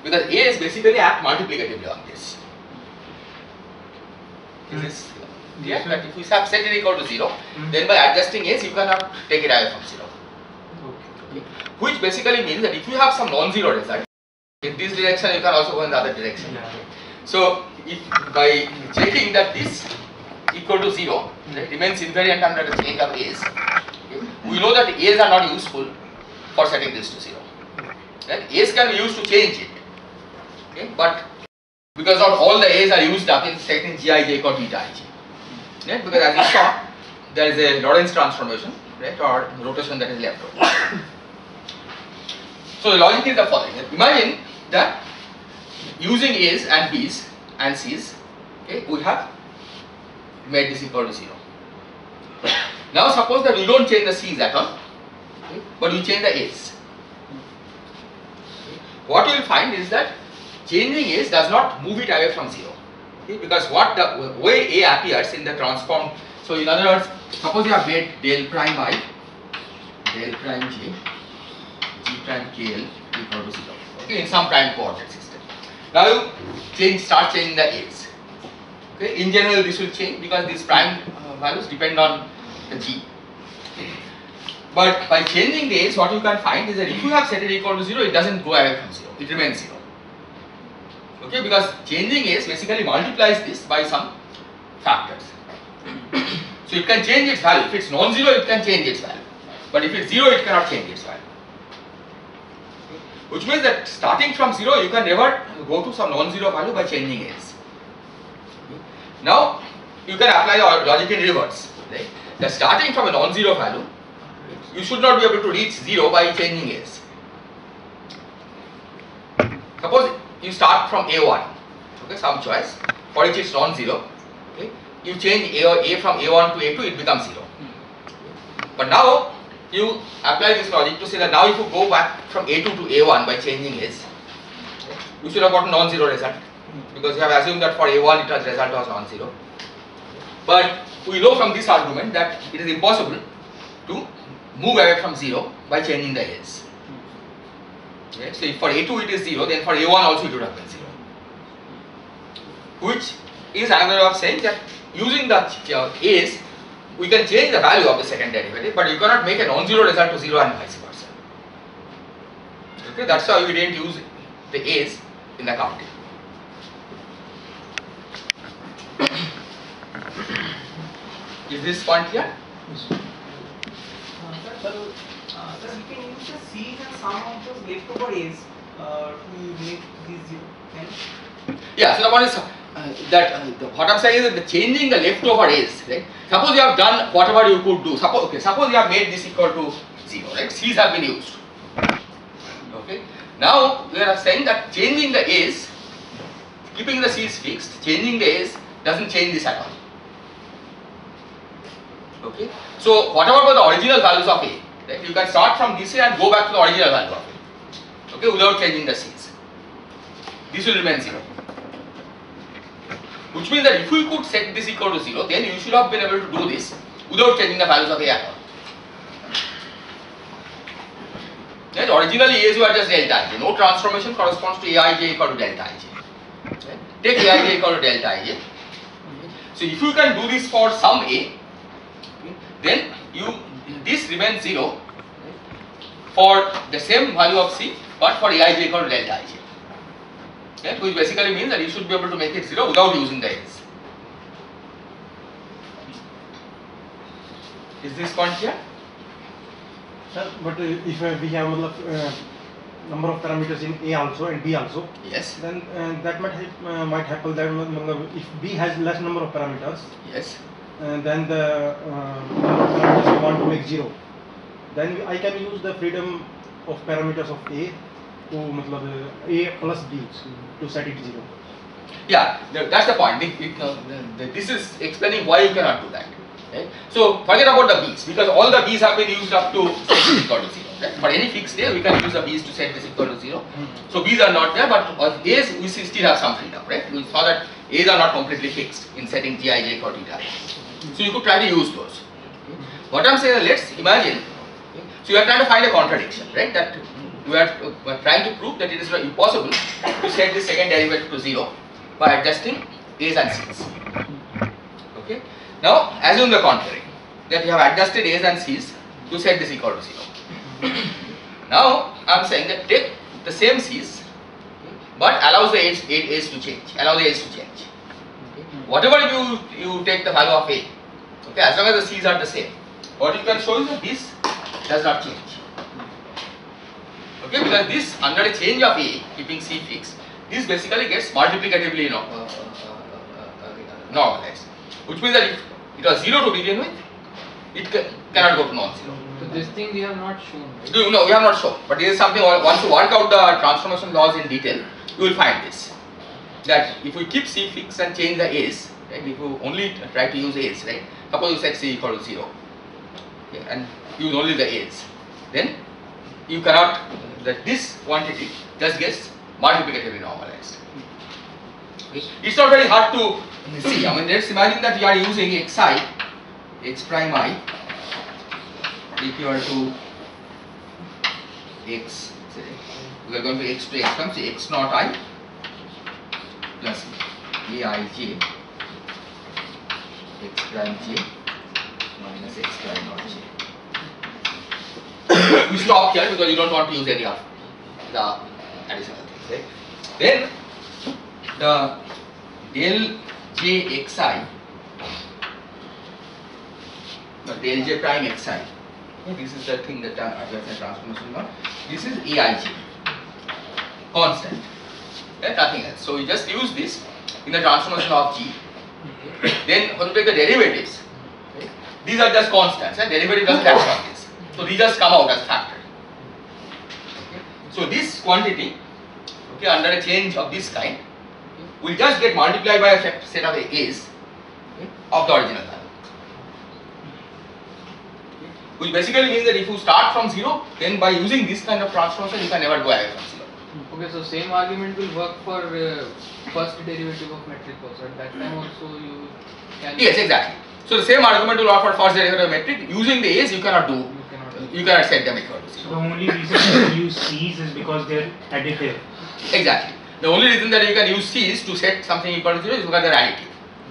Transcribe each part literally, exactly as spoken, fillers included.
because A is basically act multiplicatively on this. Is this clear? That if you have set it equal to zero, mm-hmm. then by adjusting A's you cannot take it away from zero. Okay. Which basically means that if you have some non-zero result, in this direction you can also go in the other direction. Yeah. So if by checking that this equal to zero, mm-hmm. it remains invariant under the change of A's, okay, we know that A's are not useful for setting this to zero. Right? A's can be used to change it, okay, but because not all the A's are used up in setting Gij equal to eta ij. Right? Because as you saw, there is a Lorentz transformation, right, or rotation that is left over. So the logic is the following. Imagine that using A's and B's and C's, okay, we have made this equal to zero. Now suppose that we don't change the C's at all, okay, but we change the A's. Okay. What you will find is that changing A's does not move it away from zero, okay, because what the way A appears in the transform. So in other words, suppose you have made del prime I, del prime j, g prime kl equal to zero, okay, in some prime coordinate system. Now you change, start changing the A's. Okay, in general this will change because these prime uh, values depend on the g. But by changing the A's, what you can find is that if you have set it equal to zero, it doesn't go away from zero, it remains zero. Okay, because changing A's basically multiplies this by some factors. So it can change its value. If it's non-zero, it can change its value. But if it's zero, it cannot change its value. Okay. Which means that starting from zero, you can never go to some non-zero value by changing A's. Okay. Now, you can apply the logic in reverse. Right? That starting from a non-zero value, you should not be able to reach zero by changing A's. Suppose you start from A one, okay, some choice, for which it's non-zero, okay, you change A, A from A one to A two, it becomes zero. Okay. But now, you apply this logic to say that now if you go back from A two to A one by changing A's, okay, you should have gotten non-zero result, because you have assumed that for A one it was result was non-zero. But we know from this argument that it is impossible to move away from zero by changing the A's. Okay. So if for A two it is zero, then for A one also it would have been zero. Which is another way of saying that using the uh, A's, we can change the value of the second derivative, but you cannot make a non-zero result to zero and vice versa. Okay, that's why we didn't use the A's in the counting. Is this point clear? Yes. Uh, sir, uh, sir, you can use the C's and some of those leftover A's uh, to make these zero. Can? Yeah, so the point is uh, that uh, the, what I'm saying is that the changing the leftover A's, right? Suppose you have done whatever you could do. Suppose okay, suppose you have made this equal to zero, right? C's have been used. Okay. Now we are saying that changing the A's, keeping the C's fixed, changing the A's doesn't change this at all. Okay. So whatever were the original values of A, right? You can start from this A and go back to the original value of A. Okay, without changing the C's. This will remain zero. Which means that if we could set this equal to zero, then you should have been able to do this without changing the values of A at all. Right? Originally A's were just delta ij. No transformation corresponds to Aij equal to delta ij. Right? Take Aij equal to delta ij. Okay. So if you can do this for some A, then you this remains zero for the same value of C, but for Aij equal to delta ij. Okay, which basically means that you should be able to make it zero without using the A's. Is this point clear? Sir, but uh, if uh, we have uh, number of parameters in A also and B also, yes, then uh, that might help, uh, might happen that uh, if B has less number of parameters, yes, and then the uh, number of parameters we want to make zero, then I can use the freedom of parameters of A to matlab, A plus B to set it zero. Yeah, that's the point. It, it, uh, the, the, this is explaining why you cannot do that. Right? So forget about the B's, because all the B's have been used up to set this equal to zero. Right? For any fixed A, we can use the B's to set this equal to zero. Mm-hmm. So B's are not there, but on A's we still have some freedom, right? We saw that A's are not completely fixed in setting Gij equal to eta. So you could try to use those. Okay? What I'm saying is, let's imagine. Okay? So you are trying to find a contradiction, right? That we are, uh, we are trying to prove that it is impossible to set the second derivative to zero by adjusting a's and c's. Okay. Now assume the contrary, that you have adjusted a's and c's to set this equal to zero. Now I am saying that take the same c's, but allows the a's, a's to change, allow the a's to change. Okay. Whatever you you take the value of a, okay, as long as the c's are the same, what you can show is that this does not change. Okay, because this under a change of a, keeping c fixed, this basically gets multiplicatively you know, uh, uh, uh, uh, normalized, which means that if it was zero to begin with, it ca cannot go to non-zero. So this thing we have not shown, right? No, no, we have not shown, but this is something once you work out the transformation laws in detail, you will find this. That if we keep c fixed and change the a's, right, if you only try to use a's, right, suppose you set c equal to zero, okay, and use only the a's, then you cannot, that this quantity just gets multiplicatively normalized. Okay. It's not very hard to see. I mean, let's imagine that we are using xi, x prime I, equal to x, say, we are going to x to x prime, say x naught I plus aij, x prime j minus x prime naught j. We stop here because you don't want to use any of the additional things, right? Then the del j xi, no, del j prime xi, okay, this is the thing that uh, adjacent transformation law. This is aij, constant, okay, nothing else. So we just use this in the transformation of g. Okay. Then when you take the derivatives, okay, these are just constants, and derivative doesn't act on this. So these just come out as factor. Okay. So this quantity, okay, under a change of this kind, okay, will just get multiplied by a set of a's, okay, of the original value. Okay. Which basically means that if you start from zero, then by using this kind of transformation, you can never go away from zero. Okay, so same argument will work for uh, first derivative of metric also. At that time also you can. Yes, exactly. So the same argument will work for first derivative of metric. Using the a's, you cannot do. You cannot. You cannot set them equal to So zero. the only reason you use C's is because they're additive. Exactly. The only reason that you can use c's to set something equal to zero is because they are additive.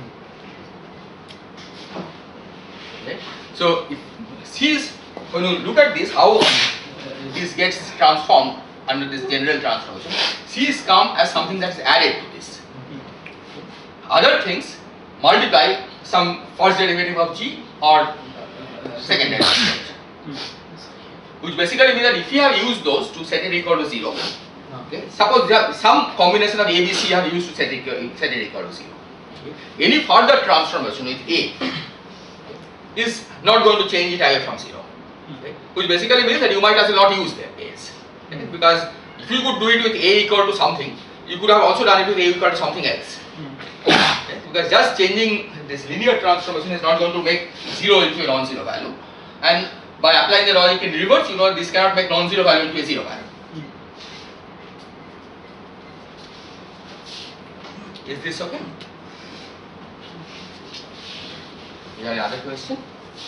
Right? So if c's, when you look at this, how this gets transformed under this general transformation, c's come as something that is added to this. Other things multiply some first derivative of g or second derivative, which basically means that if you have used those to set it equal to zero, okay, suppose you have some combination of a, b, c you have used to set it, set it equal to zero. Okay. Any further transformation with a is not going to change it away from zero, okay, which basically means that you might as well not use their a's, okay, because if you could do it with a equal to something, you could have also done it with a equal to something else. Okay, because just changing this linear transformation is not going to make zero into a non-zero value, and by applying the logic in reverse, you know this cannot make non-zero value into a zero value. Is this okay? You have any other question?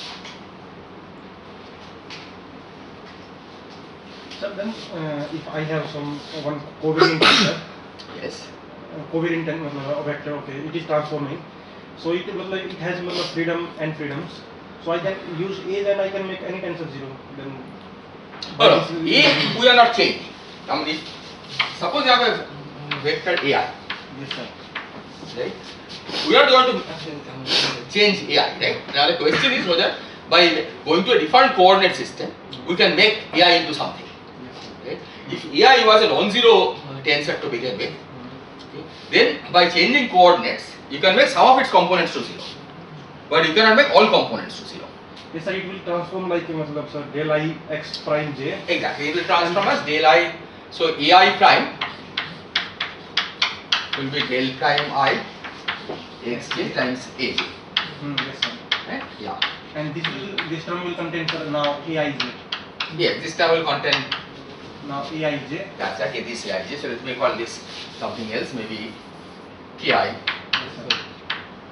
So then, uh, if I have some one covariant vector, Yes. uh, covariant and uh, vector, okay, it is transforming. So it will like it has uh, freedom and freedoms. So I can use A and I can make any tensor zero. Then No, no. A we are not changing. I mean, if, suppose you have a vector A I, yes, sir. right? We are going to change A I, right? Now the question is whether by going to a different coordinate system, we can make A I into something. Right? If A I was a non-zero tensor to begin with, okay, then by changing coordinates, you can make some of its components to zero, but you cannot make all components to zero. Yes, sir. It will transform like uh, sir, del I x prime j. Exactly, it will transform as del I. So A I prime will be del prime I xj times A j. Hmm, yes, sir. Right? Yeah. And this will this term will contain sir now A I j. Yes, this term will contain. Now A I j. That's okay. This A I j. So let me call this something else. Maybe K I. Yes, sir.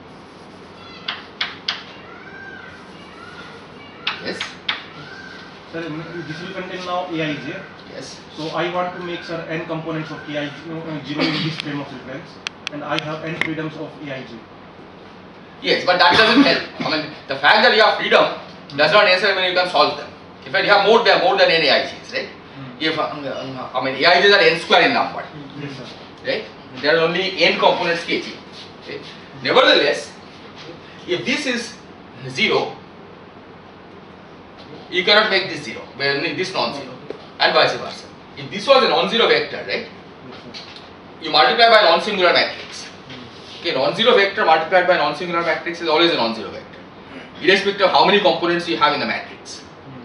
Yes. Sir, this will contain now A I J. Yes. So I want to make, sir, n components of A I zero in this frame of reference, and I have n freedoms of A I J. Yes, but that doesn't help. I mean, the fact that you have freedom does not necessarily mean you can solve them. In fact, you have more than more than n A I Js, right? Mm. If uh, I mean A I Js are n square in number, Yes, sir. right? There are only n components K J. Okay? Nevertheless, if this is zero, you cannot make this zero, when this non-zero, and vice versa. If this was a non-zero vector, right? You multiply by a non-singular matrix. Okay, non-zero vector multiplied by non-singular matrix is always a non-zero vector, irrespective of how many components you have in the matrix.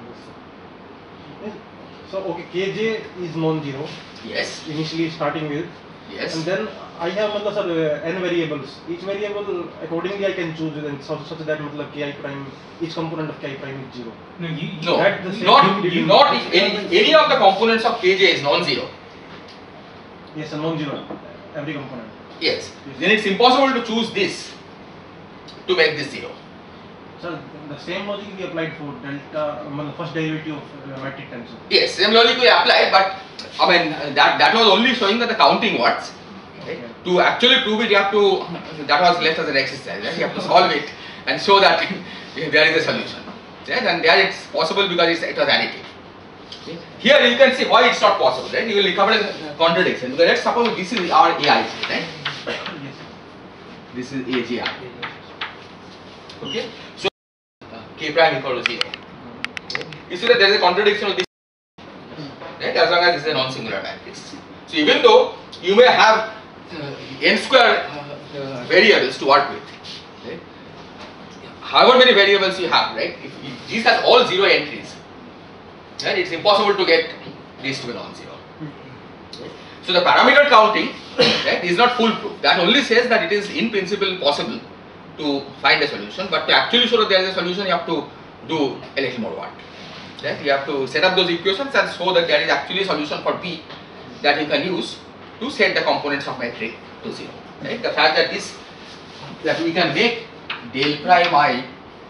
So okay, K J is non-zero. Yes. Initially starting with. Yes. And then I have matlab, sir, n variables. Each variable accordingly I can choose and such, such that matlab, Ki prime, each component of Ki prime is zero. No, you, you No, That the same not, thing not if any, any of the components of K J is non-zero. Yes, a non-zero. Every component. Yes. Then it's impossible to choose this to make this zero. Sir, the same logic we applied for delta, um, the first derivative of uh, metric tensor. Yes, same logic we applied, but I mean that that was only showing that the counting works. Right? Okay. To actually prove it, you have to. That was left as an exercise. Right? You have to solve it and show that there is a solution. Right? And there it's possible because it's, it was additive. Okay? Here you can see why it's not possible. Right? You will recover a contradiction. Because let's suppose this is our A I J, right? Yes. This is A J I. Okay. So uh, K prime equal to zero. Okay. You see that there is a contradiction of this. Right, as long as this is a non-singular matrix. So even though you may have uh, n square uh, uh, variables to work with, right? However many variables you have, right? If, if this has all zero entries, right, it's impossible to get this to be non-zero. Right? So the parameter counting, right, is not foolproof. That only says that it is in principle possible to find a solution, but to actually show that there is a solution, you have to do a little more work. Right? You have to set up those equations and show that there is actually a solution for P that you can use to set the components of metric to zero. Right? The fact that this that we can make del prime I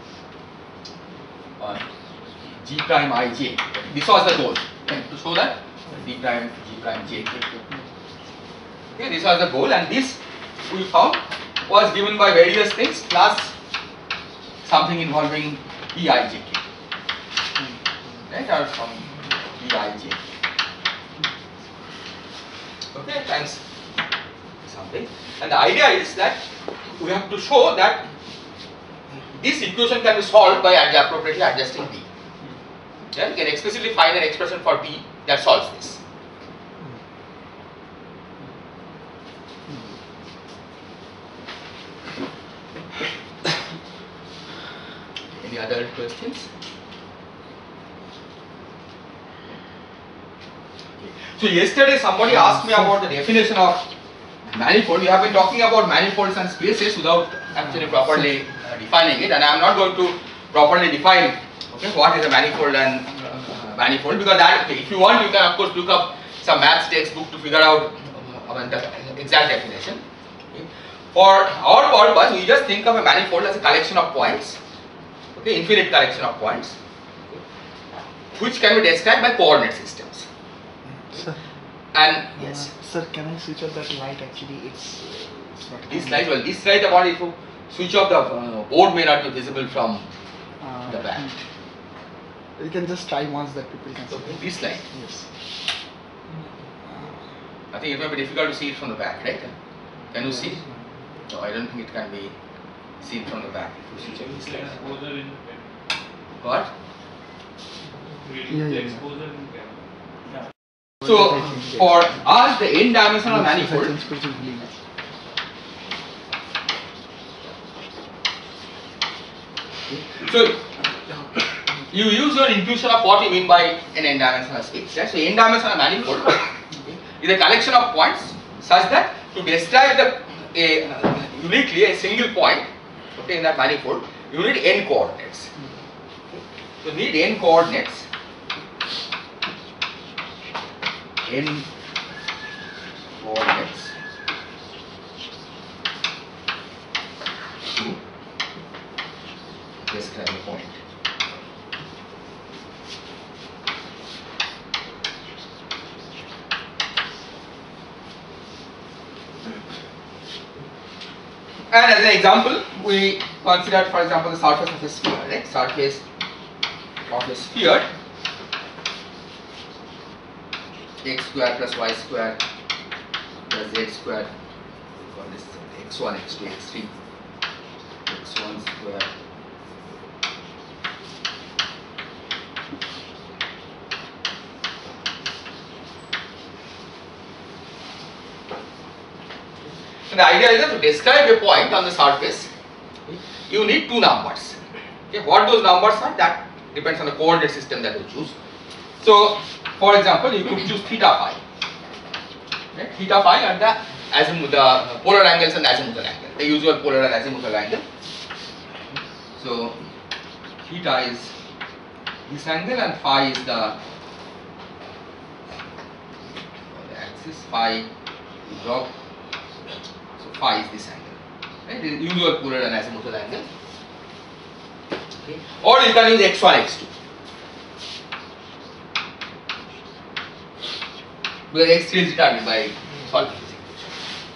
uh, G prime I J. This was the goal, right? To show that D prime G prime J. Okay, this was the goal, and this we found was given by various things plus something involving P I J K. Right, or from P I J. Okay, times something. And the idea is that we have to show that this equation can be solved by appropriately adjusting P. Then we can explicitly find an expression for P that solves this. Any other questions? So yesterday somebody asked me about the definition of manifold. We have been talking about manifolds and spaces without actually properly uh, defining it, and I am not going to properly define okay, what is a manifold and uh, manifold, because that okay, if you want you can of course look up some maths textbook to figure out uh, the exact definition. Okay. For our purpose, we just think of a manifold as a collection of points, okay, infinite collection of points, okay, which can be described by coordinate systems. Sir, And yes, uh, sir, can I switch off that light? Actually, it's, uh, it's not. this light, well, this light about if you switch off the uh, board may not be visible from Uh, the back. You can just try once that people can see. So this light, Yes. I think it may be difficult to see it from the back, right? Can you see? No, I don't think it can be seen from the back if you switch off this light. exposure in What? Yeah, yeah, yeah. exposure in camera. So for us, the n dimensional manifold. So you use your intuition of what you mean by an n-dimensional space. Right? So n-dimensional manifold okay, is a collection of points such that to describe the a uh, uniquely a single point okay, in that manifold, you need n coordinates. Okay. So need n coordinates. n coordinates to describe a point. And as an example, we consider, for example, the surface of a sphere, right? Surface of a sphere, x square plus y square plus z square, call this x one, x two, x three, x one square. And the idea is that to describe a point on the surface, you need two numbers. Okay, what those numbers are, that depends on the coordinate system that you choose. So, for example, you could choose theta phi. Okay, theta phi and the azimuth, the polar angles and azimuthal angle, the usual polar and azimuthal angle. So, theta is this angle and phi is the, the axis. Phi you drop. Phi is this angle, right? The usual polar and azimuthal angle. Okay. Or you can use x one, x two. Because x three is determined by solving this equation.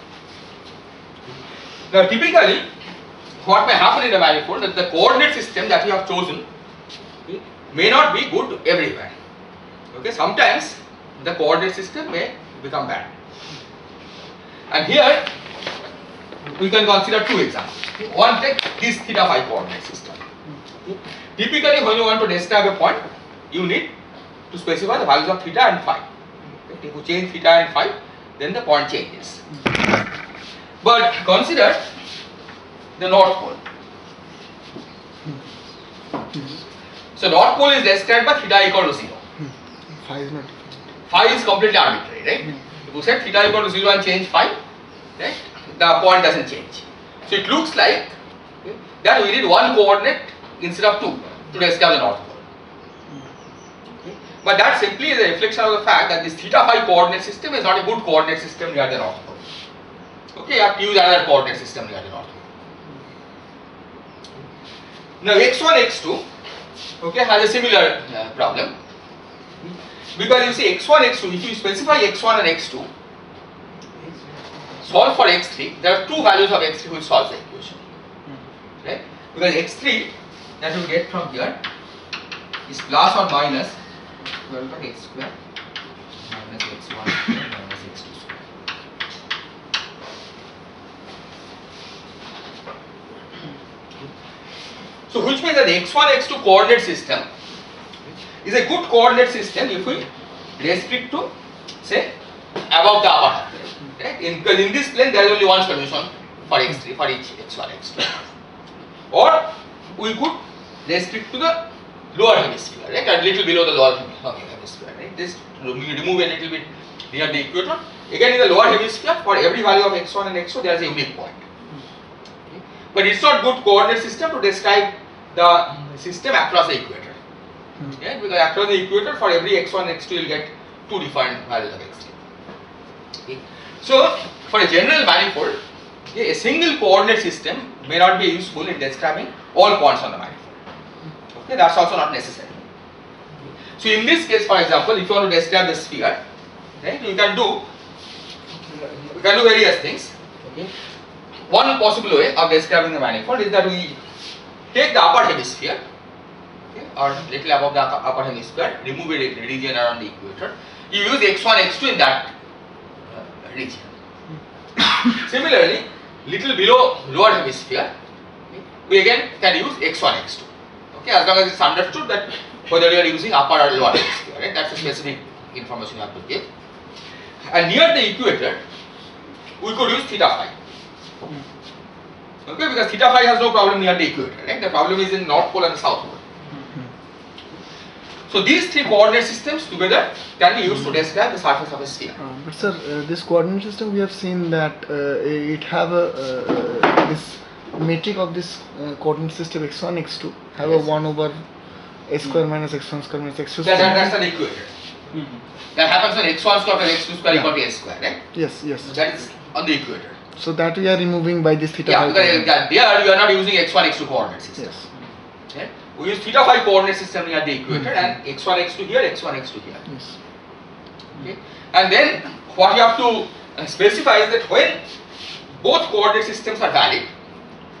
Now, typically, what may happen in a manifold that the coordinate system that you have chosen, okay, may not be good everywhere. Okay, sometimes the coordinate system may become bad. And here we can consider two examples. One, take this theta phi coordinate system. Typically, when you want to describe a point, you need to specify the values of theta and phi. If you change theta and phi, then the point changes. But consider the north pole. So north pole is described by theta equal to zero. Phi is not. Phi is completely arbitrary, right? If you set theta equal to zero and change phi, right, the point doesn't change. So it looks like okay, that we need one coordinate instead of two to describe the north pole. Okay. But that simply is a reflection of the fact that this theta phi coordinate system is not a good coordinate system near the north pole. Okay, you have to use another coordinate system near the north pole. Now x one, x two, okay, has a similar uh, problem. Because you see x one, x two, if you specify x one and x two, solve for x three, there are two values of x three which solves the equation. Right? Because x three that you get from here is plus or minus twelve of x square minus x one square minus x two square. So which means that the x one, x two coordinate system is a good coordinate system if we restrict to, say, above the upper half. Right? In, because in this plane there is only one solution for x three, for each x one, x two. Or we could restrict to the lower hemisphere, right? A little below the lower hemisphere, right? Just remove a little bit near the equator. Again, in the lower hemisphere, for every value of x one and x two, there is a unique point. Okay? But it's not good coordinate system to describe the system across the equator. Okay? Because across the equator, for every x one, x two, you will get two different values of x three. Okay? So, for a general manifold, okay, a single coordinate system may not be useful in describing all points on the manifold. Okay, that's also not necessary. So, in this case, for example, if you want to describe the sphere, right, you can do you can do various things. Okay. One possible way of describing the manifold is that we take the upper hemisphere, okay, or little above the upper hemisphere, remove a region around the equator. You use x one, x two in that region. Similarly, little below lower hemisphere, okay, we again can use x one, x two. Okay, as long as it's understood that whether you are using upper or lower hemisphere, right? That's a specific information you have to give. And near the equator, we could use theta phi. Okay, because theta phi has no problem near the equator, right? The problem is in north pole and south pole. So these three coordinate systems together can be used to describe the surface of a sphere. Uh, but sir, uh, this coordinate system, we have seen that uh, it have a uh, this metric of this uh, coordinate system x one, x two have Yes. a one over a square minus x one square minus x two That, square. that, that's an equator. That happens when x one square plus x two square Yeah. equal to a square, right? Yes, yes. That is on the equator. So that we are removing by this theta. Yeah, phi because coordinate. uh, there you are not using x one, x two coordinate system. Yes. Okay? We use theta phi coordinate system near the equator and x one, x two here, x one, x two here. Yes. Okay? And then what you have to uh, specify is that when both coordinate systems are valid,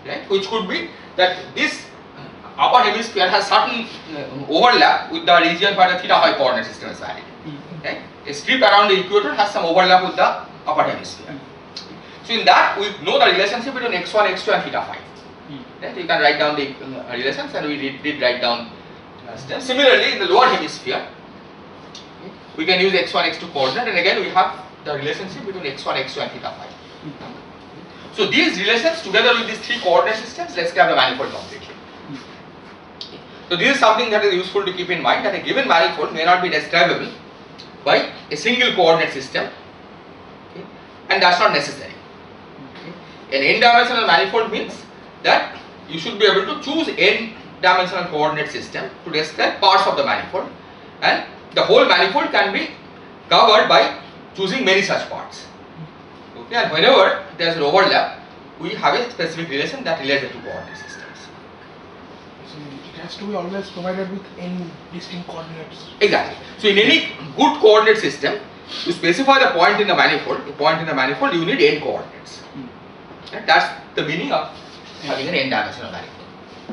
right? Which could be that this upper hemisphere has certain uh, overlap with the region where the theta phi coordinate system is valid. Right? A strip around the equator has some overlap with the upper hemisphere. So in that we know the relationship between x one, x two and theta phi. Right? You can write down the uh, relations, and we did, did write down uh, steps. Similarly, in the lower hemisphere, we can use x one, x two coordinate, and again we have the relationship between x one, x two and theta phi. So these relations together with these three coordinate systems describe the manifold completely. So this is something that is useful to keep in mind, that a given manifold may not be describable by a single coordinate system, okay, and that's not necessary. Okay. An n-dimensional manifold means that you should be able to choose n-dimensional coordinate system to describe parts of the manifold, and the whole manifold can be covered by choosing many such parts. Okay, and whenever there is an overlap, we have a specific relation that relates the two coordinate systems. So it has to be always provided with n distinct coordinates. Exactly. So in any good coordinate system, to specify the point in the manifold, a point in the manifold, you need n coordinates. Okay, that's the meaning of having an n-dimensional manifold.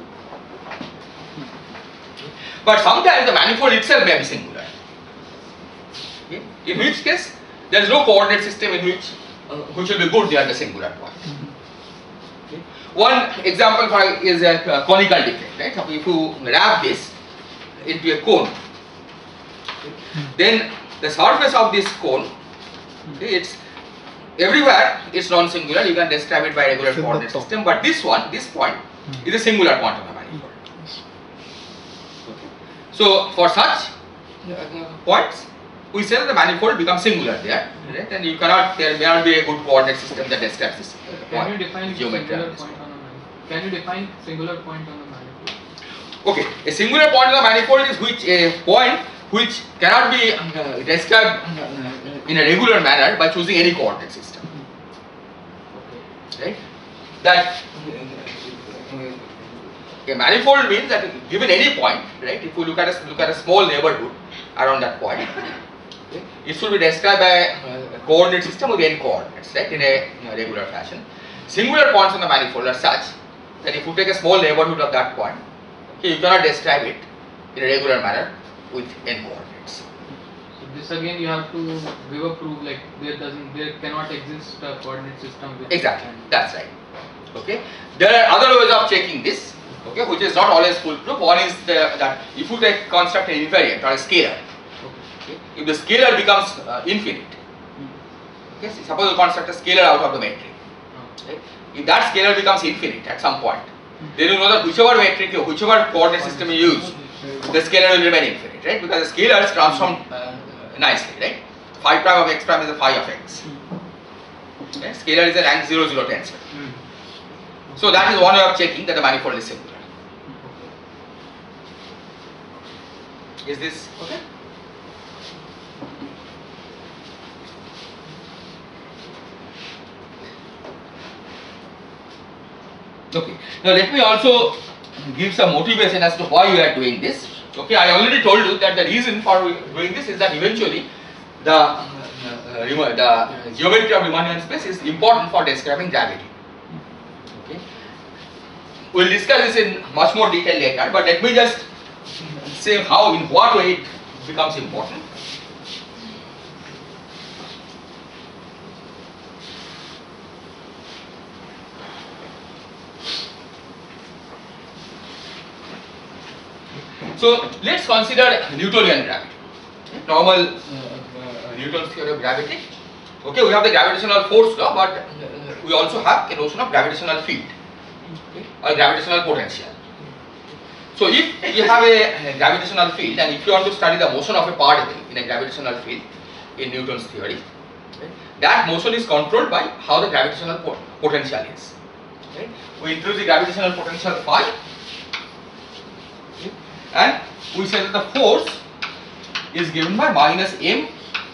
But sometimes the manifold itself may be singular. Okay. In which case, there is no coordinate system in which uh, which will be good near the singular point. Okay. One example for is a uh, conical defect. Right? So if you wrap this into a cone, okay, then the surface of this cone, okay, it's everywhere it's non-singular. You can describe it by regular coordinate system. But this one, this point, is a singular point of the manifold. Okay. So for such uh, points, we say that the manifold becomes singular there, right? And you cannot, there may not be a good coordinate system that describes this uh, Can point, you define geometry. singular point on a manifold? Can you define singular point on a manifold? Okay, a singular point on the manifold is which a point which cannot be uh, described uh, in a regular manner by choosing any coordinate system. Okay. Right? That uh, a manifold means that given any point, right? If you look at a look at a small neighborhood around that point, okay, it should be described by a coordinate system with n coordinates, right? In a, in a regular fashion. Singular points on the manifold are such that if you take a small neighborhood of that point, okay, you cannot describe it in a regular manner with n coordinates. So this again you have to give a proof, like there doesn't, there cannot exist a coordinate system with Exactly, that's right. Okay, there are other ways of checking this, okay, which is not always foolproof. One is the, that if you take construct an invariant or a scalar, okay, if the scalar becomes uh, infinite, okay, so suppose you construct a scalar out of the metric, okay, if that scalar becomes infinite at some point, then you know that whichever metric, or whichever coordinate system you use, the scalar will remain infinite, right? Because the scalar is transformed uh, nicely, right? Phi prime of x prime is the phi of x. Okay? Scalar is a rank zero zero tensor. So that is one way of checking that the manifold is singular. Is this okay? Okay. Now let me also give some motivation as to why we are doing this. Okay, I already told you that the reason for doing this is that eventually the uh, uh, the geometry of Riemannian space is important for describing gravity. Okay, we will discuss this in much more detail later, but let me just say how, in what way it becomes important. So let's consider Newtonian gravity, normal uh, uh, Newton's theory of gravity. Okay, we have the gravitational force law, but uh, we also have a notion of gravitational field, okay, or gravitational potential. So if you have a, a gravitational field, and if you want to study the motion of a particle in a gravitational field in Newton's theory, okay, that motion is controlled by how the gravitational po potential is. Okay. We introduce the gravitational potential phi, okay, and we say that the force is given by minus m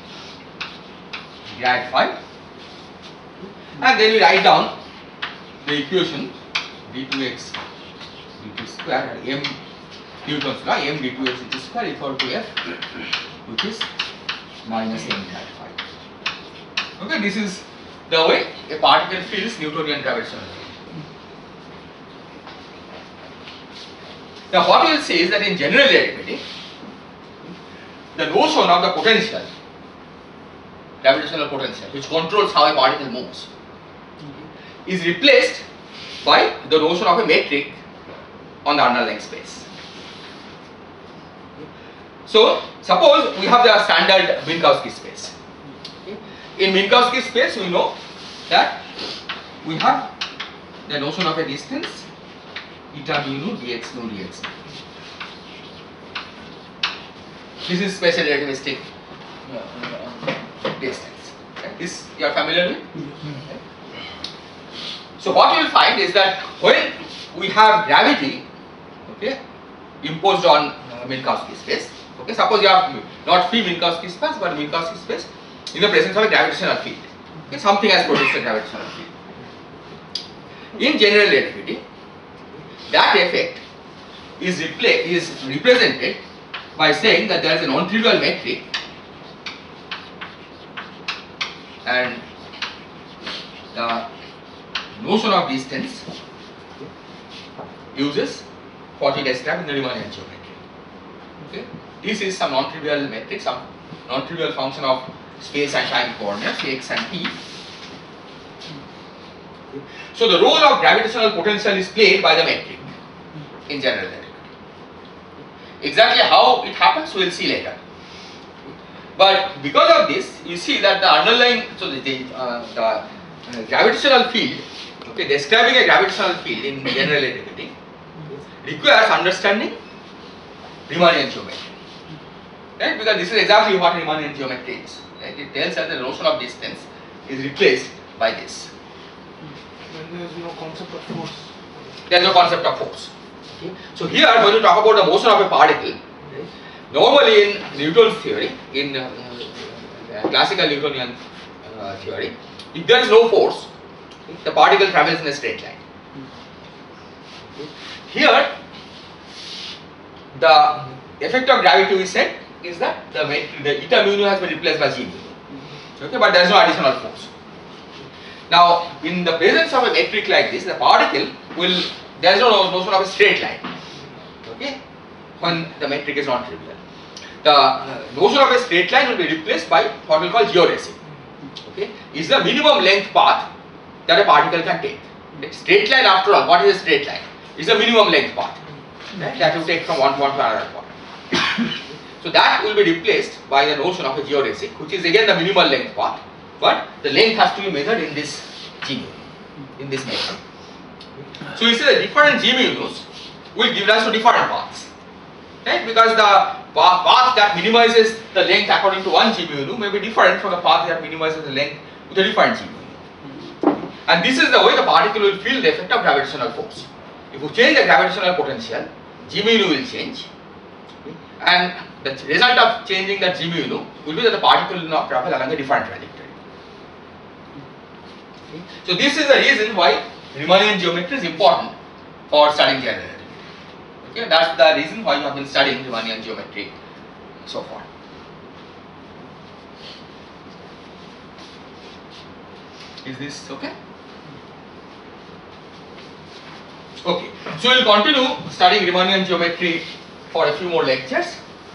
grad phi, and then we write down the equation d two x dt square and m Newton's law m d two x dt square equal to f, which is minus m grad phi. Okay, this is the way a particle feels Newtonian gravitational field. Now what you will see is that in general relativity, the notion of the potential, gravitational potential, which controls how a particle moves, is replaced by the notion of a metric on the underlying space. So suppose we have the standard Minkowski space. In Minkowski space we know that we have the notion of a distance eta mu nu dx nu dx. This is special relativistic uh, distance. Right? This you are familiar with? Right? So what you will find is that when we have gravity, okay, imposed on uh, Minkowski space, okay, suppose you have not free Minkowski space but Minkowski space in the presence of a gravitational field, okay, something has produced a gravitational field. In general relativity, that effect is, is represented by saying that there is a non-trivial metric and the notion of distance uses what we described in the Riemannian geometry. Okay? This is some non-trivial metric, some non-trivial function of space and time coordinates, x and t. So the role of gravitational potential is played by the metric in general relativity. Exactly how it happens we will see later. But because of this, you see that the underlying, so the, the, uh, the uh, gravitational field, okay, describing a gravitational field in general relativity requires understanding Riemannian geometry. Right? Because this is exactly what Riemannian geometry is. Right? It tells us the notion of distance is replaced by this. When there is no concept of force. There is no concept of force. Okay. So here when you talk about the motion of a particle, okay, normally in Newton's theory, in uh, uh, classical Newtonian uh, theory, if there is no force, okay, the particle travels in a straight line. Okay. Here, the effect of gravity we said is that the, the eta mu nu has been replaced by g mu nu. Okay, but there is no additional force. Now, in the presence of a metric like this, the particle will, there is no notion of a straight line, okay, when the metric is not trivial. The uh, notion of a straight line will be replaced by what we call geodesy. Okay, is the minimum length path that a particle can take. Okay. Straight line, after all, what is a straight line? It's the minimum length path, right, that you take from one point to another point. So that will be replaced by the notion of a geodesy, which is again the minimal length path, but the length has to be measured in this g mu, in this method. So you see the different g mu nus will give rise to different paths, right? Because the path that minimizes the length according to one g mu nu may be different from the path that minimizes the length with a different g mu nu. And this is the way the particle will feel the effect of gravitational force. If you change the gravitational potential, g mu nu will change, and the result of changing that g mu nu will be that the particle will now travel along a different trajectory. So this is the reason why Riemannian geometry is important for studying general relativity. Okay, that's the reason why you have been studying Riemannian geometry so far. Is this okay? Okay, so we will continue studying Riemannian geometry for a few more lectures.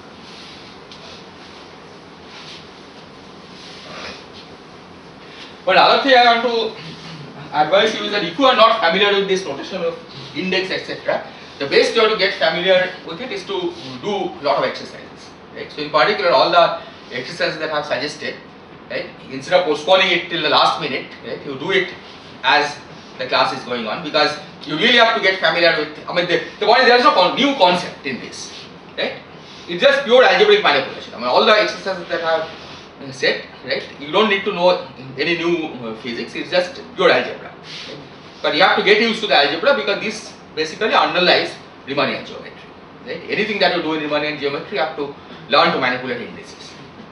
But other thing I want to advise you is that if you are not familiar with this notation of index, et cetera, the best way to get familiar with it is to do a lot of exercises. Right? So in particular, all the exercises that I have suggested, right, instead of postponing it till the last minute, right, you do it as the class is going on, because you really have to get familiar with. I mean, the, the point is there is no new concept in this, right? It's just pure algebraic manipulation. I mean, all the exercises that I have set, right, you don't need to know any new uh, physics, it's just pure algebra. Right? But you have to get used to the algebra, because this basically underlies Riemannian geometry. Right? Anything that you do in Riemannian geometry, you have to learn to manipulate indices.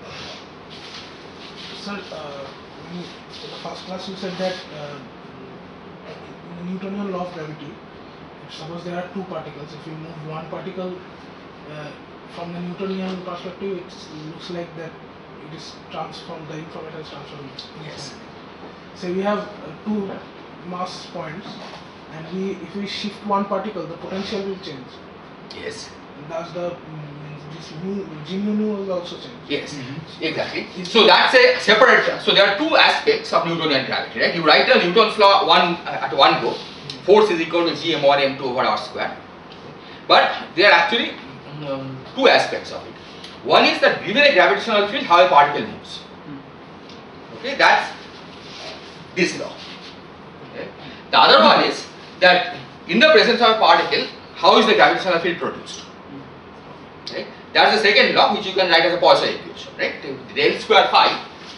Sir, uh, in the first class you said that uh, in the Newtonian law of gravity, suppose there are two particles, if you move one particle uh, from the Newtonian perspective, it looks like that it is transformed, the information is transformed. Yes. So we have uh, two mass points, and we, if we shift one particle, the potential will change. Yes. Thus the mm, this mu G mu nu will also change. Yes, exactly. So that's a separate. So there are two aspects of Newtonian gravity, right? You write a Newton's law one uh, at one go. Force is equal to G m one m two over r square. But there are actually um, two aspects of it. One is that given a gravitational field, how a particle moves. Okay, that's this law. Okay. The other one is that in the presence of a particle, how is the gravitational field produced? Right? That's the second law, which you can write as a Poisson equation. Right? Del square phi,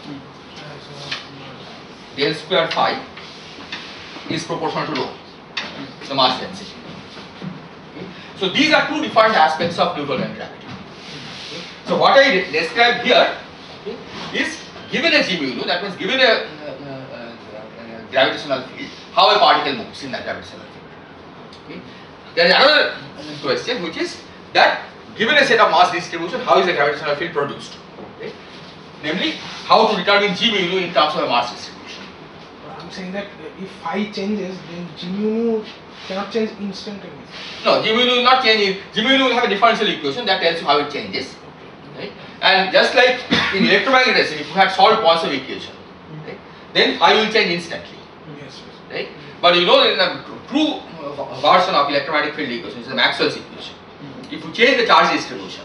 del square phi is proportional to rho, the mass density. Okay. So these are two different aspects of Newtonian gravity. Okay. So what I described here, okay, is given a G mu nu, that means given a uh, uh, uh, gravitational field, how a particle moves in that gravitational field. Okay. There is another question, which is that given a set of mass distribution, how is the gravitational field produced? Okay. Namely, how to determine G mu nu in terms of a mass distribution. I'm saying that if phi changes, then G mu nu cannot change instantaneously. No, G mu nu will not change. G mu nu will have a differential equation that tells you how it changes. Right? And just like in electromagnetism, if you had solved Poisson equation, right, then phi will change instantly. Yes, yes. Right? But you know, in the true version of electromagnetic field equation, which is the Maxwell's equation, if you change the charge distribution,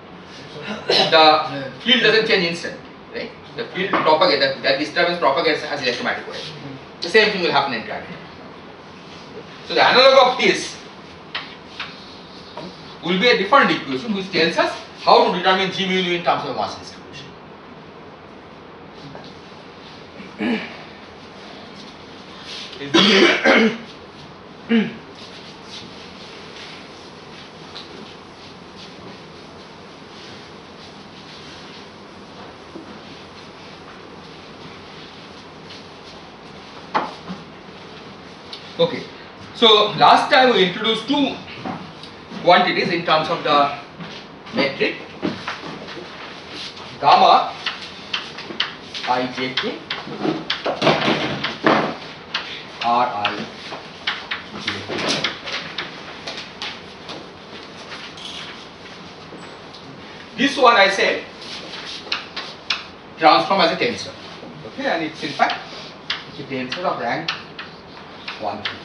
the field doesn't change instantly. Right? The field propagates, that, that disturbance propagates as electromagnetic wave. The same thing will happen in gravity. So the analog of this will be a different equation which tells us how to determine G mu nu in terms of mass distribution. Is this clear? Okay, so last time we introduced two quantities in terms of the metric, gamma ijk, r I j k. This one I said transform as a tensor, okay, and it's in fact a tensor of rank one three.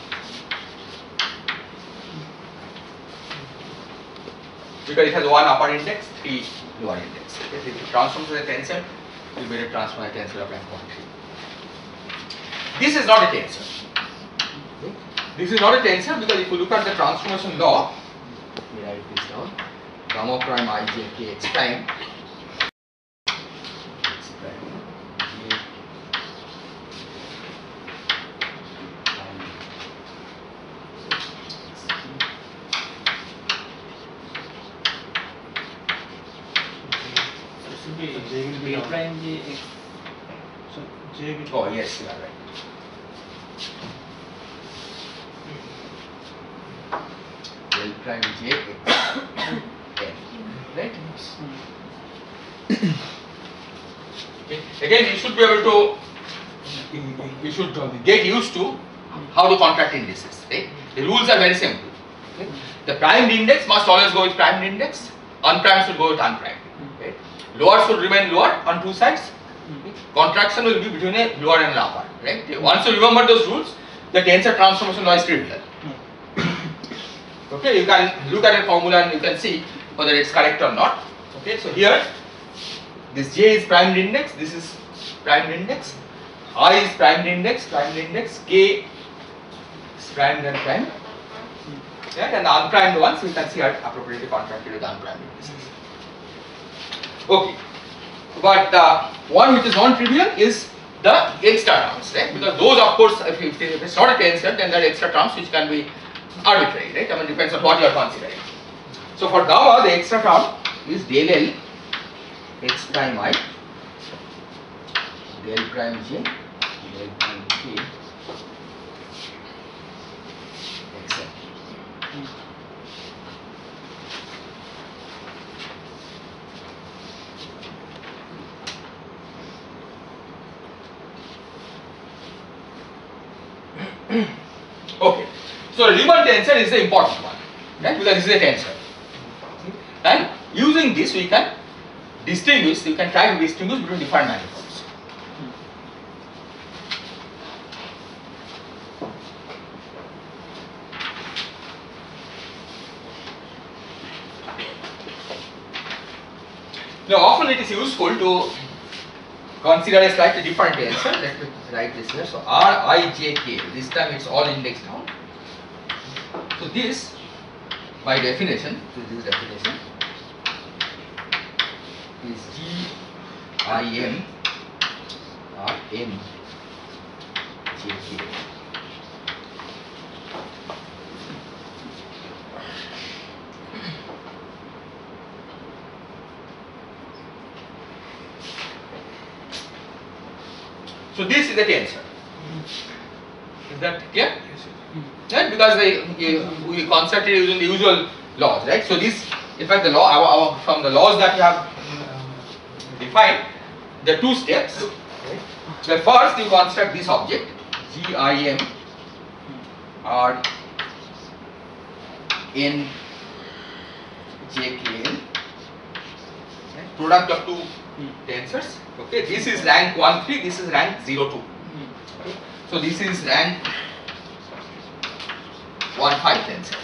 Because it has one upper index, three lower index. Okay? If it transforms as a tensor, it will be a transform as a tensor of rank one three. This is not a tensor. Okay? This is not a tensor because if you look at the transformation law, let me write this down. Gamma prime I j k x prime. X prime j J will be Del down. prime j x. So J will. Oh yes, you are right. Del prime j x n, right? Okay. Again, you should be able to. You should get used to how to contract indices. Right? The rules are very simple. Okay? The primed index must always go with primed index. Unprimed should go with unprimed. Right? Lower should remain lower on two sides. Contraction will be between a lower and an upper. Right? Once you remember those rules, the tensor transformation law is trivial. Okay, you can look at a formula and you can see whether it's correct or not. Okay, so here this J is primed index, this is primed index, I is primed index, primed index, K is primed and primed. Right? And the unprimed ones you can see are appropriately contracted with the unprimed indices. Okay, but the one which is non-trivial is the extra terms, right? Because those, of course, if, if it's not a tensor, then there are extra terms which can be arbitrary, right? I mean, depends on what you are considering. So for gamma, the extra term is del L x prime I, del prime j, del prime k, xn. Okay, so the Riemann tensor is the important one, right? Because this is a tensor. using this we can distinguish, you can try to distinguish between different manifolds. Now often it is useful to consider a slightly different answer. Let me write this here. So R I J K, this time it's all indexed down. So this, by definition, this is definition, is G I M R M J K. So this is the tensor. Is that clear? Right? Because they, we constructed using the usual laws, right? So this, in fact, the law our, our, from the laws that you have defined, the two steps. Right? The first you construct this object G I M R N J K L, right? Product of two tensors. Okay, this is rank one three, this is rank zero two. Okay. So this is rank one five tensor.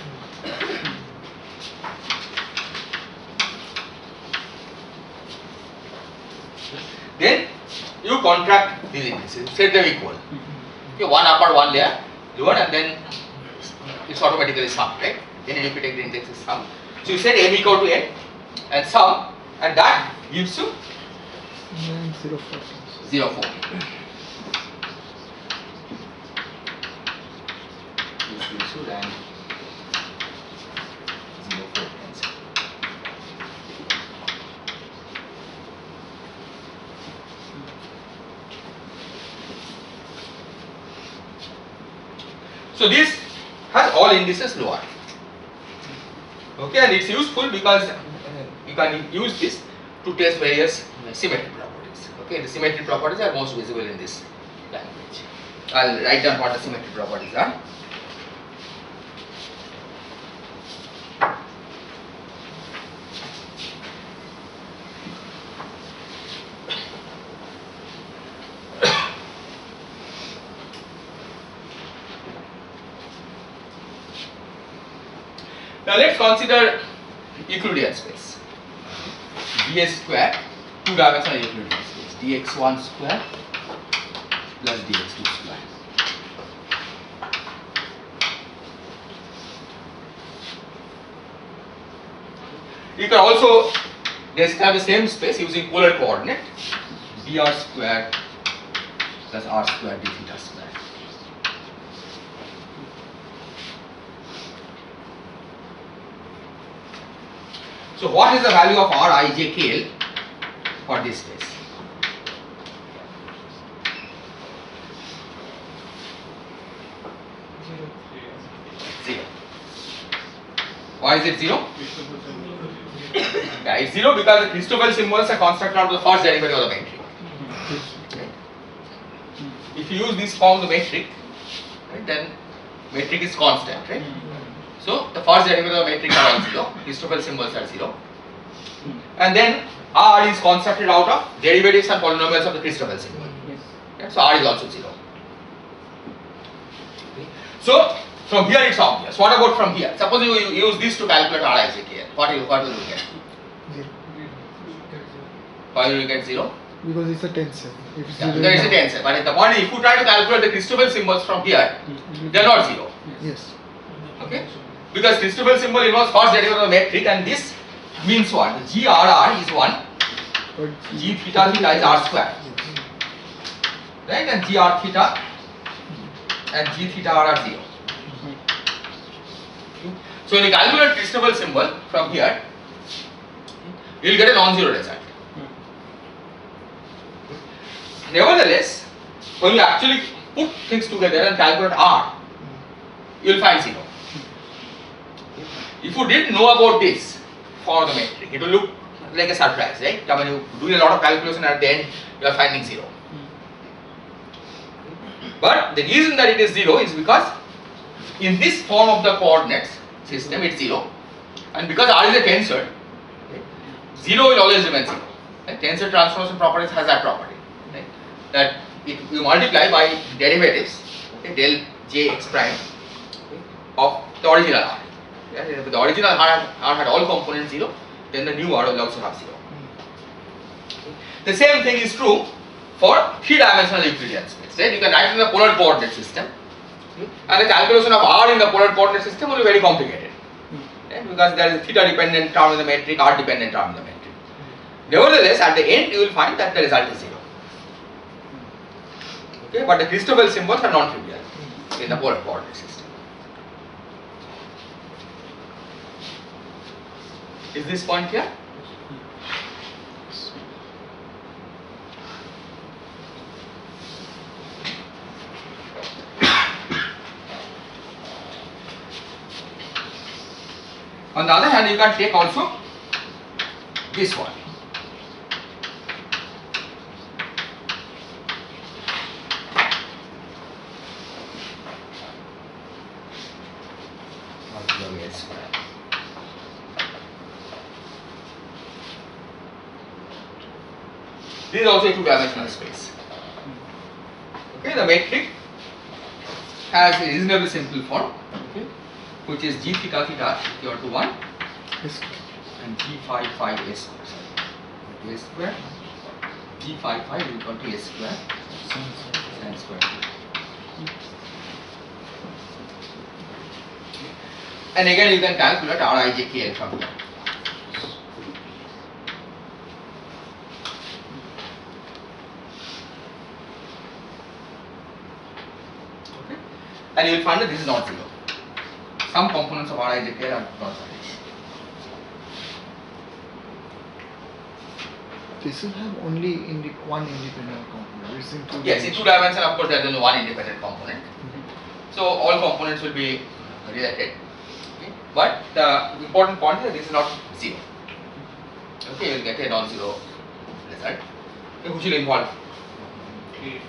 Then you contract these indices, set them equal. Okay, one upper, one layer, lower, and then it's automatically sum, right? Then if you take the index is sum. So you set m equal to n and sum, and that gives you zero four. zero four. This gives you rank zero four tensor. So this has all indices lower. Okay, and it's useful because uh, you can use this to test various uh, symmetry properties. Okay, the symmetry properties are most visible in this language. I'll write down what the symmetry properties are. Now let's consider Euclidean space. ds square, two dimensional Euclidean space, dx one square plus dx two square. You can also describe the same space using polar coordinate, dr square plus r square d theta square. So what is the value of R I J K L for this space? Zero. Why is it zero? Yeah, it's zero because the Christoffel symbols are constructed out of the first derivative of the metric. Right? If you use this form of the metric, right, then metric is constant, right? So the first derivative of the metric are all zero, Christoffel symbols are zero, and then R is constructed out of derivatives and polynomials of the Christoffel symbol. Okay? So R is also zero. Okay. So from here it's obvious. What about from here? Suppose you use this to calculate R I J K L. What will what will you get? Zero. Why will you get zero? Because it's a tensor. If it's Yeah, zero, there is a tensor. But at the point if you try to calculate the Christoffel symbols from here, they are not zero. Yes. Okay? Because Christoffel symbol involves first derivative of the metric, and this means what? The G R R is one, But G theta theta is R square, right? And G R theta and G theta R are zero. So when you calculate Christoffel symbol from here, you will get a non-zero result. Nevertheless, when you actually put things together and calculate R, you will find zero. If you didn't know about this for the metric, it will look like a surprise, right? I mean, you do a lot of calculation at the end, you are finding zero. But the reason that it is zero is because in this form of the coordinates system, it's zero, and because R is a tensor, zero will always remain zero. Right? Tensor transformation properties has that property, right? That it you multiply by derivatives, okay, del j x prime, okay, of the original R. Yeah? If the original R had, R had all components zero, then the new R will also have zero. Okay. The same thing is true for three-dimensional Euclidean space. Right? You can write in the polar coordinate system, okay, and the calculation of R in the polar coordinate system will be very complicated, right? Because there is a theta dependent term in the metric, R dependent term in the metric. Nevertheless, at the end you will find that the result is zero. Okay, but the Christoffel symbols are non-trivial in the polar coordinate system. Is this point clear? On the other hand, you can take also this one. This is also a two-dimensional space. Okay, the metric has a reasonably simple form, okay, which is g theta theta equal to one and g phi phi a square. Sorry, a square. G phi phi is equal to a square sin square. And again, you can calculate R I J K L from here. And you will find that this is not zero. Some components of R I J K L are not zero. This will have only indi one independent component. It's in two Yes, in two dimensions, of course, there is only one independent component. Mm-hmm. So all components will be related. Okay. But the important point is that this is not zero. Okay, you will get a non-zero result, okay, which will involve A.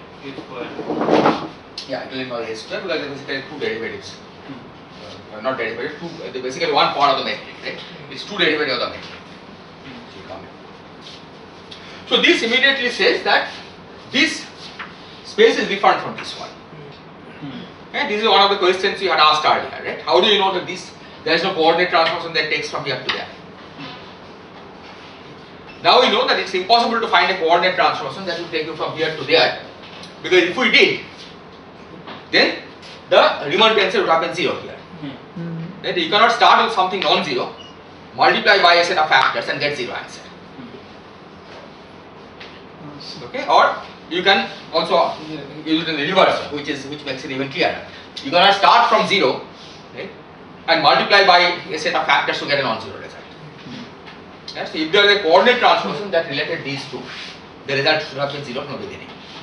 Yeah, it will involve a square because there are basically two derivatives. Hmm. Uh, not derivatives, two, uh, basically one part of the metric, right? It's two derivatives of the metric. Hmm. So this immediately says that this space is different from this one. Hmm. Okay? This is one of the questions you had asked earlier, right? How do you know that this, there is no coordinate transformation that takes from here to there? Hmm. Now we know that it's impossible to find a coordinate transformation that will take you from here to there, because if we did, then the Riemann tensor would have been zero here. Mm-hmm. Right? You cannot start with something non-zero, multiply by a set of factors and get zero answer. Mm-hmm. Okay, or you can also use it in the reverse, which is which makes it even clearer. You cannot start from zero, right, and multiply by a set of factors to get a non-zero result. Mm-hmm. Right? So if there is a coordinate transformation that related these two, the result should have been zero from the beginning.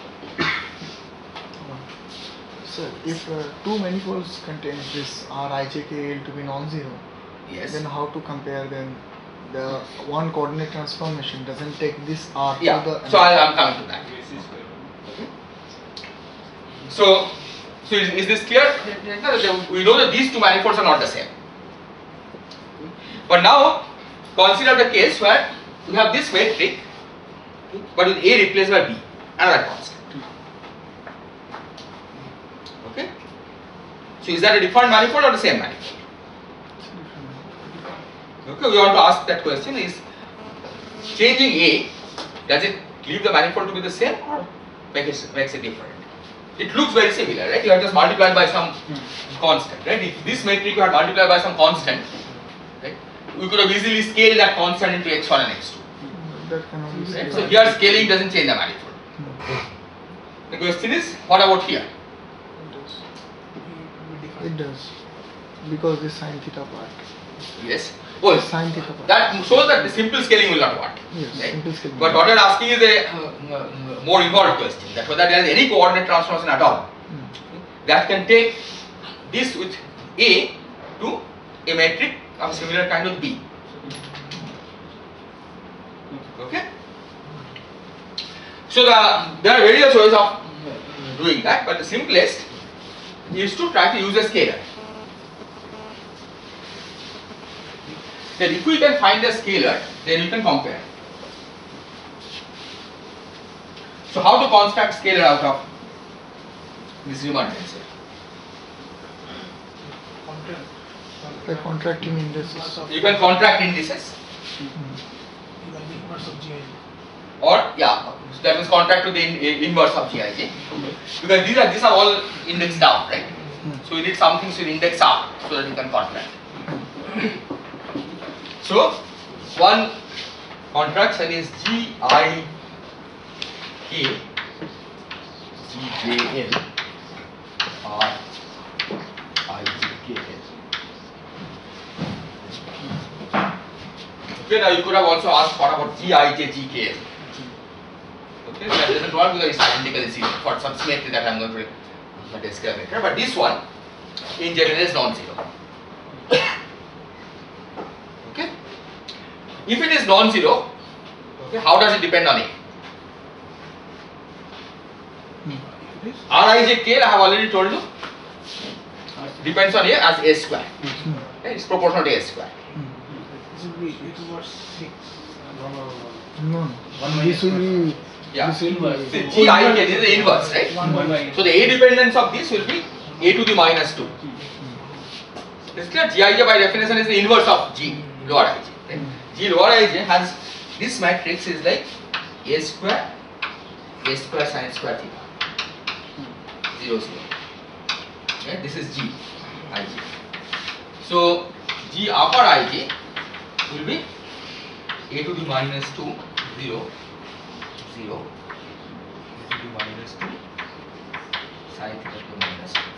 So if uh, two manifolds contain this R I J K L to be non-zero, yes, then how to compare then the one coordinate transformation doesn't take this R yeah. to the... So I am coming to that. Okay. So, so is, is this clear? We know that these two manifolds are not the same. But now consider the case where we have this metric, but with A replaced by B, another constant. Okay. So is that a different manifold or the same manifold? Okay, we want to ask that question: is changing A, does it leave the manifold to be the same or make it, makes it different? It looks very similar, right? You have just multiplied by some constant, right? If this metric you had multiplied by some constant, right, we could have easily scaled that constant into x one and x two. That can only Right? So here scaling doesn't change the manifold. The question is, what about here? It does, because the sin theta part. Yes. Oh, Sin theta part. that shows that the simple scaling will not work. Yes, right? simple scaling. But what you are asking is a uh, uh, more involved question, that whether there is any coordinate transformation at all mm. that can take this with A to a metric of a similar kind with B. Okay. So the there are various ways of doing that, but the simplest is to try to use a scalar. then if we can find a scalar, then you can compare. So how to construct scalar out of this Riemann tensor? By contracting indices. You can contract indices, or yeah, so that means contract to the in, in, inverse of G I J, because these are these are all indexed down, right? So you need something to index up so that you can contract. So one contraction is G I K G J L R I J K L. Okay, now you could have also asked what about G I J G K L. Okay, that doesn't work because it's identical zero for some symmetry that I am going to describe later. But this one in general is non-zero. Okay, if it is non-zero, okay, how does it depend on A? R I J K L I have already told you depends on A as A square. Okay, it's proportional to A square. No, no. This will be. Yeah. This will be. See, G I K, this is the inverse, right? So the A dependence of this will be A to the minus two. It's clear? G I J by definition is the inverse of G lower I J. Right? G lower I J has this matrix is like A square, A square sine square theta. Zero zero. Okay? This is G I J. So G upper I J will be A to the minus two, zero, zero, A to the minus two, sine theta to the minus two.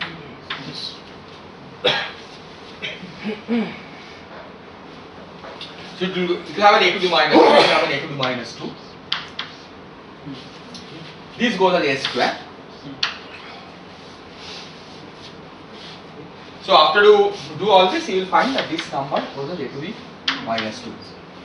So it will, it will have an A to the minus two, it will have an A to the minus two. This goes as A square. So after you do all this, you will find that this number goes as A to the minus two.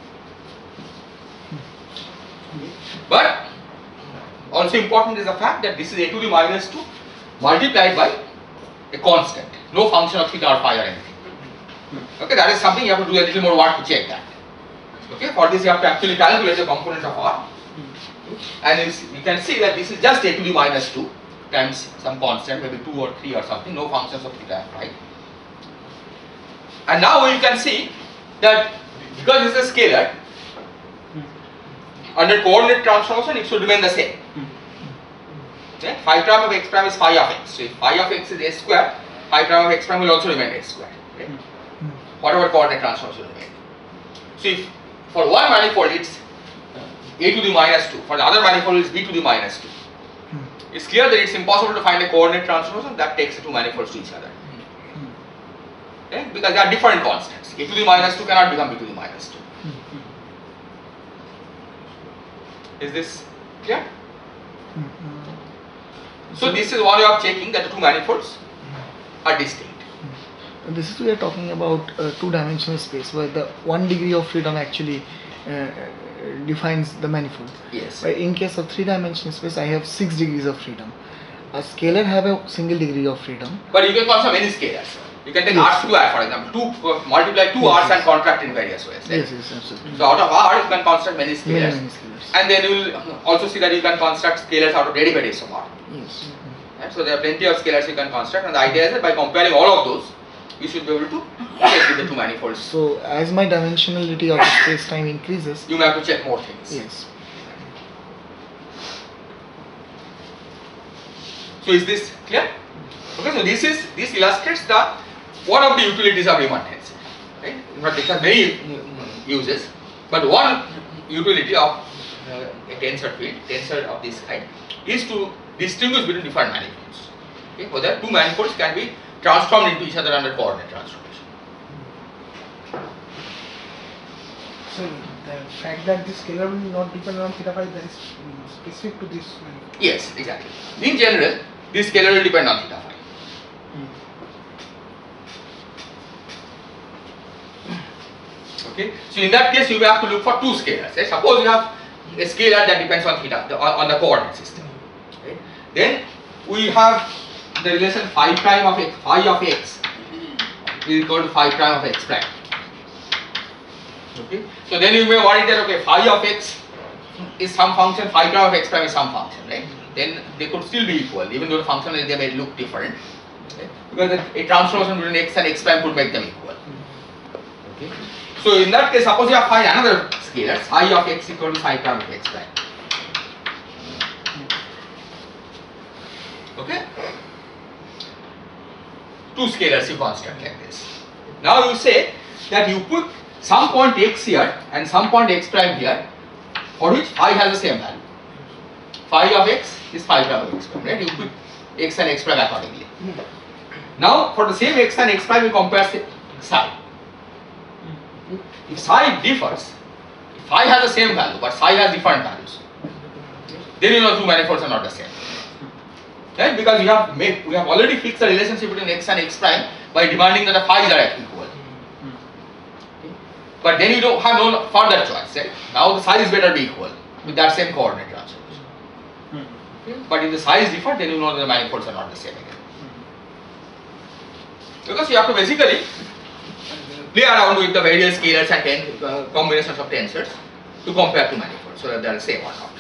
But also important is the fact that this is A to the minus two multiplied by a constant, no function of theta or phi or anything. Okay, that is something you have to do a little more work to check that. Okay, for this you have to actually calculate the component of R, and you can see that this is just A to the minus two times some constant, maybe two or three or something, no functions of theta and phi. And now you can see that because this is a scalar, under coordinate transformation it should remain the same. Okay? Phi prime of x prime is phi of x. So if phi of x is a square, phi prime of x prime will also remain a square. Okay? Whatever coordinate transformation will remain. So if for one manifold it's a to the minus two, for the other manifold it's b to the minus two. It's clear that it's impossible to find a coordinate transformation that takes the two manifolds to each other. Okay? Because they are different constants. A to the minus two cannot become b to the minus two. Is this clear? So this is one way of checking that the two manifolds are distinct. This is we are talking about uh, two-dimensional space where the one degree of freedom actually uh, defines the manifold. Yes. But in case of three-dimensional space, I have six degrees of freedom. A scalar have a single degree of freedom. But you can construct many scalars. You can take Yes. R square for example, two uh, multiply two Yes, R's yes. and contract in various ways. Right? Yes, yes, absolutely. So out of R you can construct many Many, scalars, many scalars. and then you will also see that you can construct scalars out of derivatives of R. Yes. Right? So there are plenty of scalars you can construct, and the idea is that by comparing all of those, you should be able to check with the two manifolds. So as my dimensionality of the space-time increases, You may have to check more things. yes. So is this clear? Okay, so this is this illustrates the one of the utilities of Riemann tensor. Right? In fact, it has many mm, uses, but one utility of uh, a tensor field, tensor of this kind, is to distinguish between different manifolds. Okay, so that two manifolds can be transformed into each other under coordinate transformation. So the fact that this scalar will not depend on theta phi, that is mm, specific to this manifold. Yes, exactly. In general, this scalar will depend on theta phi. Okay, so in that case you will have to look for two scalars. Right? Suppose you have a scalar that depends on theta, the, on the coordinate system. Right? Then we have the relation phi prime of x, phi of x is equal to phi prime of x prime. Okay, so then you may worry that okay, phi of x is some function, phi prime of x prime is some function, right? Then they could still be equal, even though the function they may look different, okay? Because a transformation between x and x prime could make them equal. Okay, so in that case, suppose you have phi another scalar, phi of x equal to phi prime of x prime. Okay, two scalars you construct like this. Now you say that you put some point x here and some point x prime here, for which phi has the same value. Phi of x is phi prime of x prime, right? You put x and x prime accordingly. Now for the same x and x prime you compare psi. If psi differs, if phi has the same value but psi has different values, then you know two manifolds are not the same. Right? Because we have made, we have already fixed the relationship between x and x prime by demanding that the phi's are equal. Okay. But then you don't have no further choice, right? Now the size better be equal with that same coordinate transformation. Okay. But if the size differ, then you know that the manifolds are not the same again. Because you have to basically play around with the various scalars and ten, uh, combinations of tensors to compare two manifolds so that they are the same or not.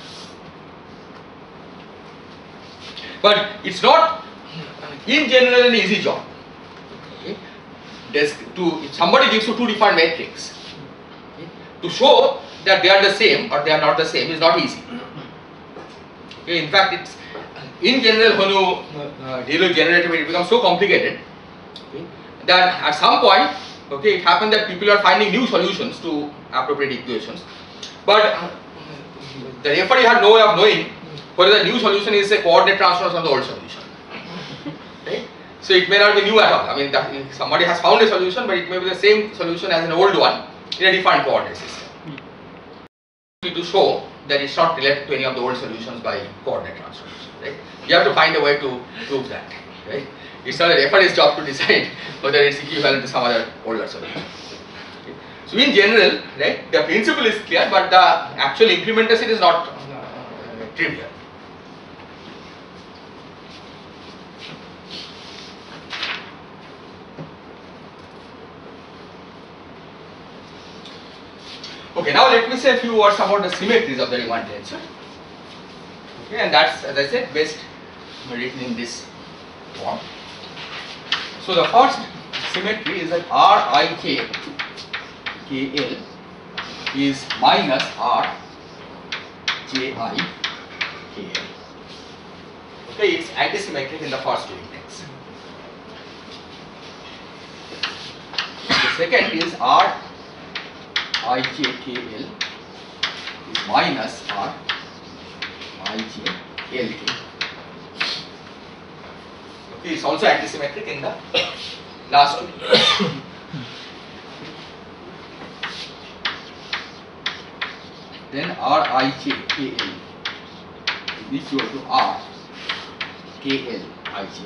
But it's not in general an easy job. Okay. There's to, if somebody gives you two different metrics, okay, to show that they are the same or they are not the same is not easy. Okay. In fact, it's in general when you uh, deal with generative, it becomes so complicated, okay, that at some point, okay, it happens that people are finding new solutions to appropriate equations, but uh, the referee had no way of knowing whether the new solution is a coordinate transformation of the old solution. Right? So it may not be new at all. I mean, that somebody has found a solution, but it may be the same solution as an old one in a different coordinate system. We need to show that it's not related to any of the old solutions by coordinate transformation. Right? You have to find a way to prove that. Right? It's not the referee's job to decide whether it's equivalent to some other older solution. Okay? So in general, right, the principle is clear, but the actual implementation is not uh, trivial. Okay, now let me say a few words about the symmetries of the Riemann tensor. Okay, and that's, as I said, best written in this form. So the first symmetry is that R I K K L is minus R J I K L. Okay, it's antisymmetric in the first two index. The second is R I J K L is minus R I J L K. Okay, it's also antisymmetric in the last two. Then R I J K L is equal to R K L I J.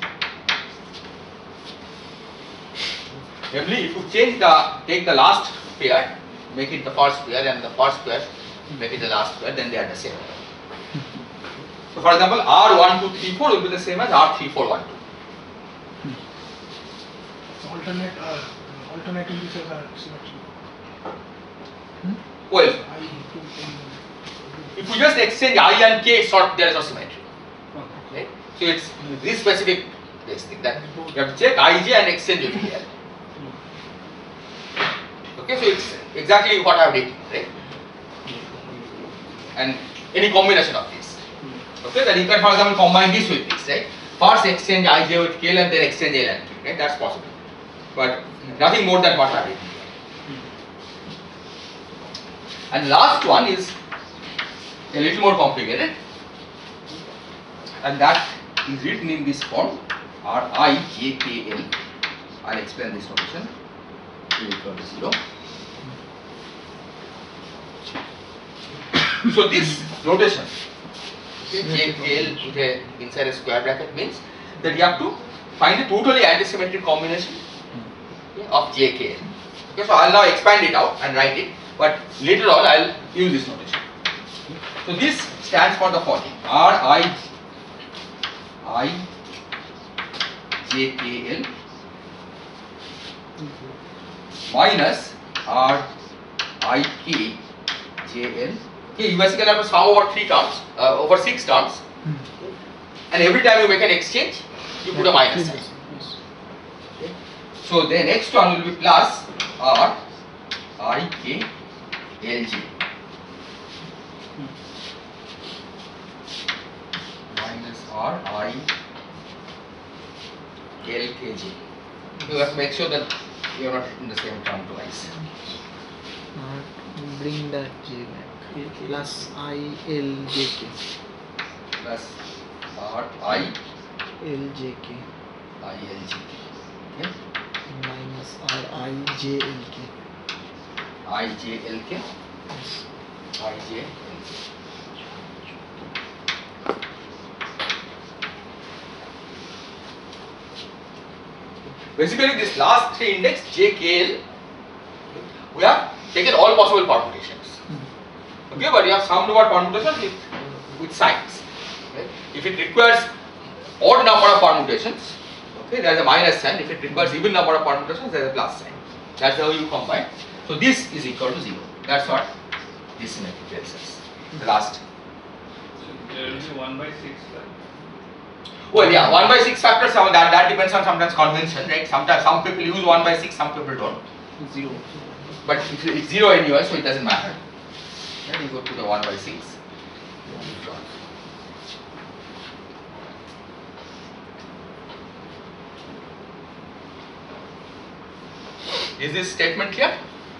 Namely, if you change the, take the last pair, make it the first pair, and the first pair, make it the last pair, then they are the same. So for example, R one two three four will be the same as R three four one two. So alternate, uh, alternate indices are symmetrical. Well, I two in if you just exchange I and K, sort there is no symmetry. Right? So it's this specific this thing that you have to check I J and exchange with K L. Okay, so it's exactly what I have written, right? And any combination of this. Okay, then you can, for example, combine this with this, right? First exchange I J with K L and then exchange L and K, right? That's possible. But nothing more than what I have written here. And the last one is a little more complicated, and that is written in this form R I J K L. I'll explain this notation. K equal to zero. So this notation, okay, J K L with a inside a square bracket means that you have to find a totally antisymmetric combination, okay, of J K L. Okay, so I'll now expand it out and write it, but later on I'll use this notation. So this stands for the following: R I I J K L minus R I K J L. Okay, you basically have to sum over three terms, uh, over six terms, okay. And every time you make an exchange, you put a minus sign. Okay. So the next one will be plus R I K L J minus R I L K J. You have to make sure that you are not in the same term twice. Uh, bring that J back. Plus I L J K. Plus R I L J K. I L J K. Okay. Minus R I J L K. I J L K. Yes. I J L K. Basically, this last three index J K L, we have taken all possible permutations. Okay, but you have summed over permutations with, with signs. Okay. If it requires odd number of permutations, okay, there is a minus sign. If it requires even number of permutations, there is a plus sign. That's how you combine. So this is equal to zero. That's what this symmetry tells us. The last. So there will be one by six, right? Well, yeah, one by six factors. That that depends on sometimes convention, right? Sometimes some people use one by six, some people don't. Zero. But if it's zero anyway, so it doesn't matter. Then you go to the one by six. Is this statement clear?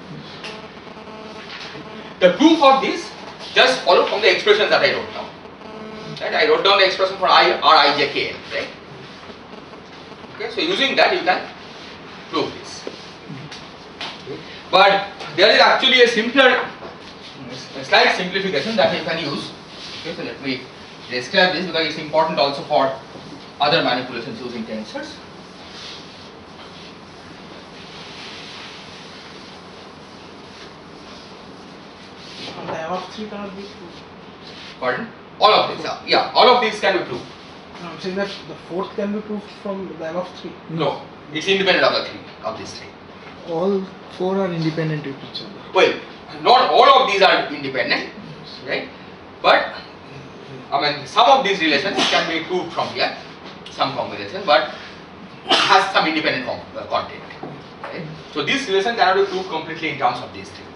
The proof of this just follow from the expressions that I wrote down. Right? I wrote down the expression for I R I J K L, right? Okay, so using that you can prove this. Okay. But there is actually a simpler, a slight simplification that you can use. Okay, so let me describe this because it's important also for other manipulations using tensors. The above three cannot be proved. Pardon? All of these, uh, yeah, all of these can be proved. No, I'm saying that the fourth can be proved from the above three. No, it's independent of the three, of these three. All four are independent of each other. Well, not all of these are independent, right? But I mean, some of these relations can be proved from here, some combination, but has some independent com uh, content. Right? So this relation cannot be proved completely in terms of these three.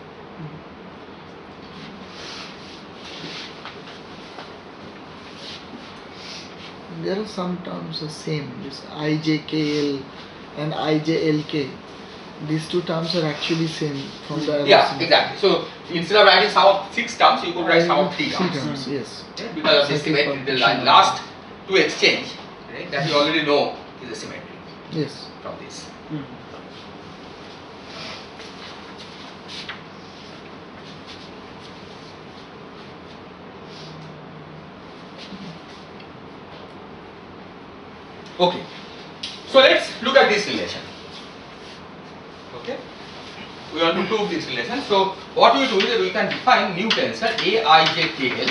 There are some terms the same. This I J K L and I J L K. These two terms are actually same from the Yeah, other exactly. So instead of writing sum of six terms, you could write sum of three Three terms. terms, yes. Right? Because of the symmetry, the line, last two exchange, right? That you already know is a symmetry Yes. from this. Okay, so let's look at this relation. Okay, we want to prove this relation. So what we do is that we can define new tensor A I J K L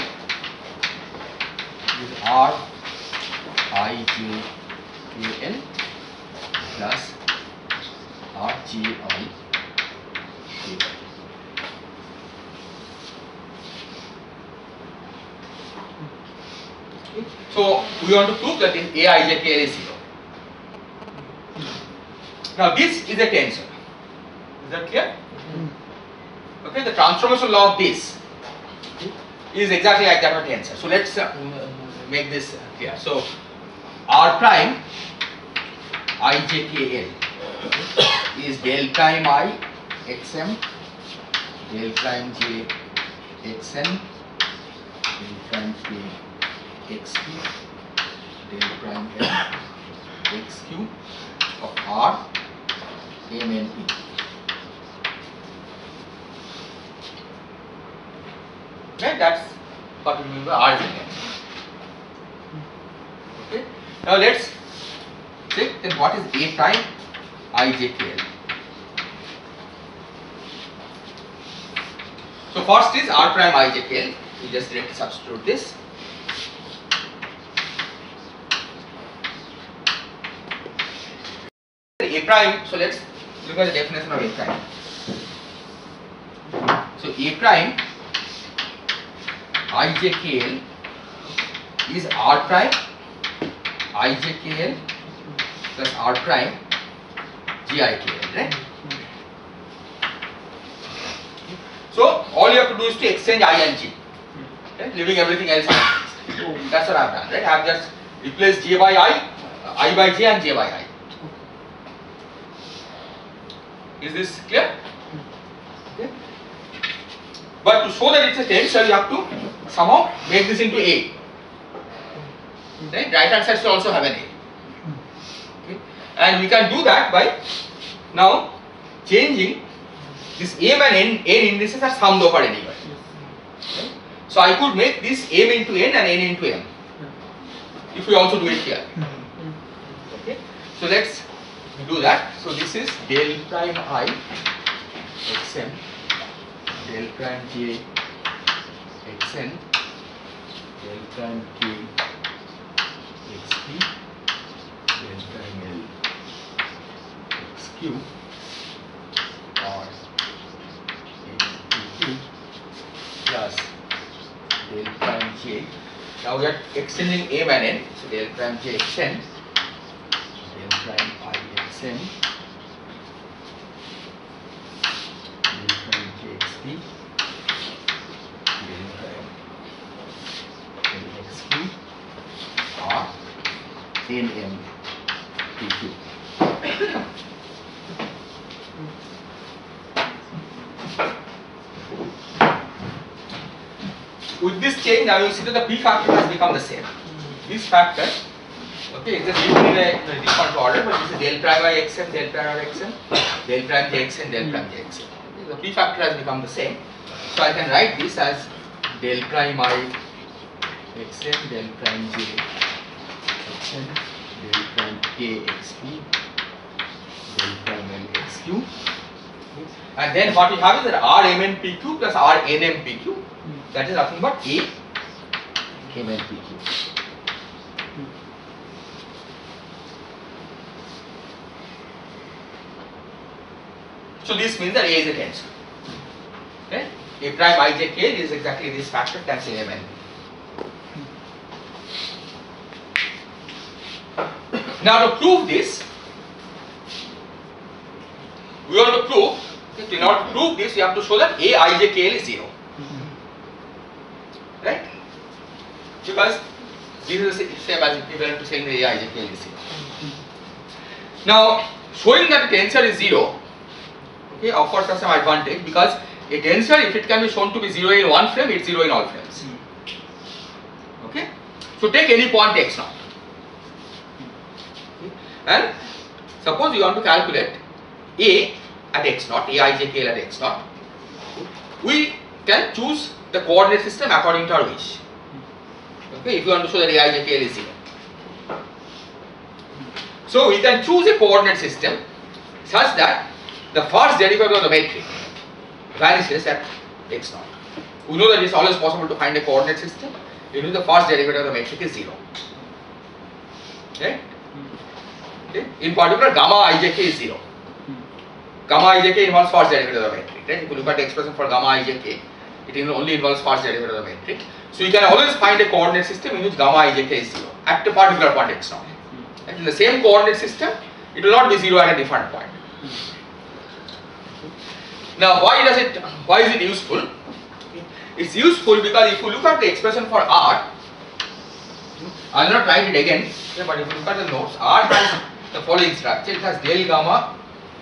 is R I J K L plus R J I K L. So we want to prove that in A I J K L is zero. Now this is a tensor. Is that clear? Okay, the transformation law of this is exactly like that of a tensor. So let's uh, make this clear. So R prime I J K L is del prime I X M, del prime J X N, del prime K X Q, del prime L X Q of R M N P. Right, that's what we mean by R G N. Okay. Now let's check then what is A prime I J K L. So first is R prime I J K L. We just directly substitute this. A prime, so let's look at the definition of A prime. So A prime ijkl is r prime ijkl plus r prime gikl, right? So all you have to do is to exchange I and J, right? Leaving everything else unchanged. That's what I have done, right? I have just replaced J by I, I by J and J by I. Is this clear? Okay. But to show that it's a tensor, you have to somehow make this into A. Right? Right hand side should also have an A. Okay. And we can do that by now changing this M and N, N indices are summed over anyway. Right? So I could make this M into N and N into M. If we also do it here. Okay. So let's do that. So this is del prime I xn, del prime j xn, del prime k xp, del prime l xq, or xpq plus del prime j. Now we are extending M and N. So del prime j xn, del prime I xn, del prime j xp, del prime l xq, or N M pq. With this change, now you see that the p factor has become the same. This factor, okay, it's just written in a, in a different order, but this is del prime I xn, del prime I xn, del prime j xn, del prime j xn. Okay, the p factor has become the same. So I can write this as del prime I xn, del prime j xn, del prime k xp, del prime l xq. And then what we have is that R M N P Q plus R N M P Q. That is nothing but A M N P Q. So this means that A is a tensor. Okay? A prime ijk is exactly this factor times A M N. Now to prove this, we want to prove, okay, in order to prove this, we have to show that A ijk is zero. Right? Because this is the same as equivalent to saying the A ijk is zero. Now, showing that the tensor is zero, okay, offers us some advantage, because a tensor, if it can be shown to be zero in one frame, it's zero in all frames. Okay? So take any point x naught. Okay. And suppose you want to calculate A at x naught, A ijk at x naught, we can choose the coordinate system according to our wish. Okay, if you want to show that A ijk is zero. So we can choose a coordinate system such that the first derivative of the metric vanishes at x naught. We know that it is always possible to find a coordinate system in which the first derivative of the metric is zero. Right? Okay. In particular, gamma ijk is zero. Gamma ijk involves first derivative of the metric. Right? If you look at the expression for gamma ijk, it only involves first derivative of the metric. So you can always find a coordinate system in which gamma ijk is zero at a particular point x naught. And in the same coordinate system, it will not be zero at a different point. Now, why does it? Why is it useful? It's useful because if you look at the expression for R, I will not write it again. But if you look at the notes, R has the following structure. It has del gamma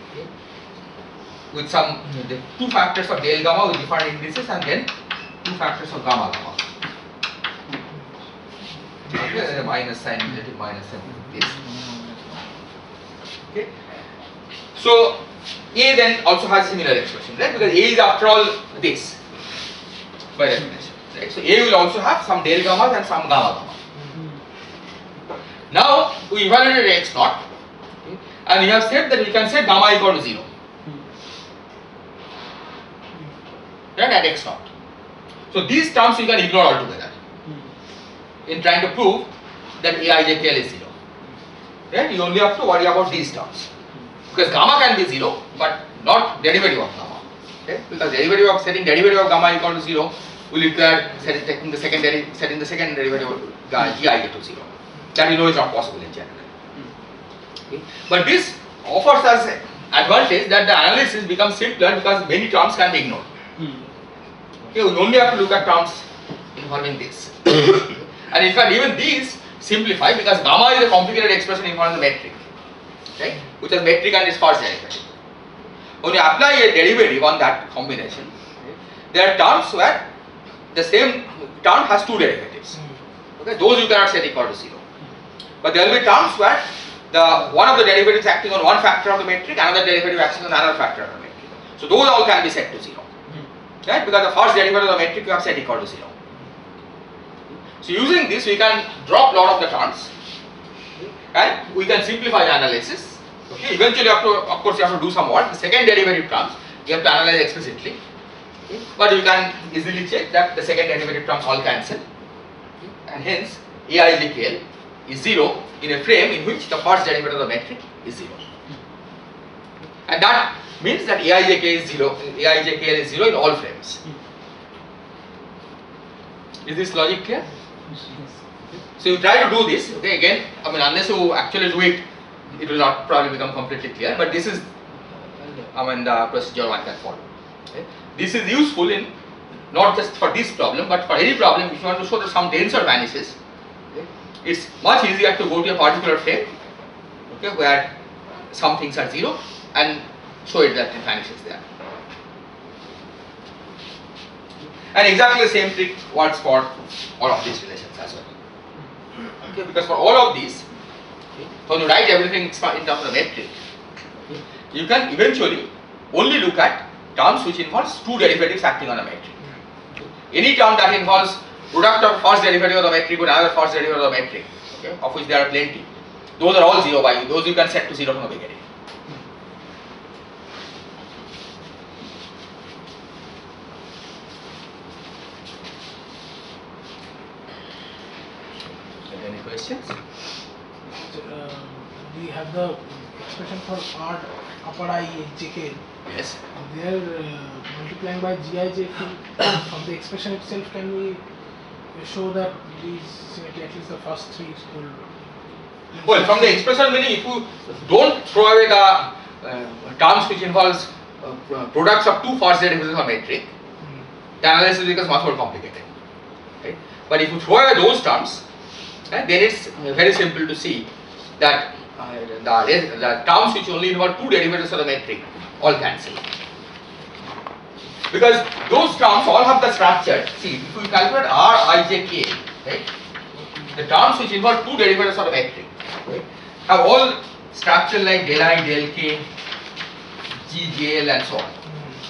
with some the two factors of del gamma with different indices, and then two factors of gamma gamma. Okay, there is a minus sign, negative minus sign. This. Okay. So A then also has a similar expression, right? Because A is after all this by definition, right? So A will also have some del gamma and some gamma gamma. Now we evaluated x naught, okay, and we have said that we can set gamma equal to zero, right, at x naught. So these terms we can ignore altogether in trying to prove that A ijk is zero. Right? You only have to worry about these terms, because gamma can be zero, but not derivative of gamma. Okay? Because derivative of setting derivative of gamma equal to zero will require setting taking the second deri setting the second derivative of gij to zero. That you know is not possible in general. Okay? But this offers us advantage that the analysis becomes simpler because many terms can be ignored. Okay, we only have to look at terms involving this. And in fact, even these simplify because gamma is a complicated expression involving the metric, right? Which is metric and its first derivative. When you apply a derivative on that combination, right, there are terms where the same term has two derivatives. Okay, those you cannot set equal to zero. But there will be terms where the one of the derivatives acting on one factor of the metric, another derivative acting on another factor of the metric. So those all can be set to zero, right? Because the first derivative of the metric you have set equal to zero. So using this, we can drop lot of the terms, and we can simplify the analysis. Okay, eventually, you have to, of course, you have to do some work. The second derivative terms you have to analyze explicitly, okay, but you can easily check that the second derivative terms all cancel, okay, and hence aijkl is zero in a frame in which the first derivative of the metric is zero, and that means that aijk is zero, aijkl is zero in all frames. Is this logic clear? So you try to do this. Okay, again, I mean, unless you actually do it, it will not probably become completely clear. But this is, I mean, the procedure one can follow. Okay. This is useful in not just for this problem, but for any problem. If you want to show that some tensor vanishes, okay, it's much easier to go to a particular frame, okay, where some things are zero, and show it that it vanishes there. And exactly the same trick works for all of these relations as well. Okay, because for all of these, okay, when you write everything in terms of the metric, okay, you can eventually only look at terms which involves two derivatives acting on a metric. Okay. Any term that involves product of first derivative of the metric with another first derivative of the metric, okay, of which there are plenty, those are all zero by you. Those you can set to zero from the beginning. Any questions? So, uh, we have the expression for R upper I J K. Yes. There, uh, multiplying by G I J K from the expression itself, can we show that these symmetry, at least the first three will. Well, from the expression meaning, if you don't throw away the uh, terms which involves uh, products of two first derivatives of a metric, Hmm. the analysis becomes much more complicated. Right? But if you throw away those terms, uh, then it's very simple to see that uh, the, the terms which only involve two derivatives of the metric all cancel. Because those terms all have the structure. See, if we calculate R, I, J, K, right? The terms which involve two derivatives of the metric, right, have all structure like del I, del K, G, J, L, and so on.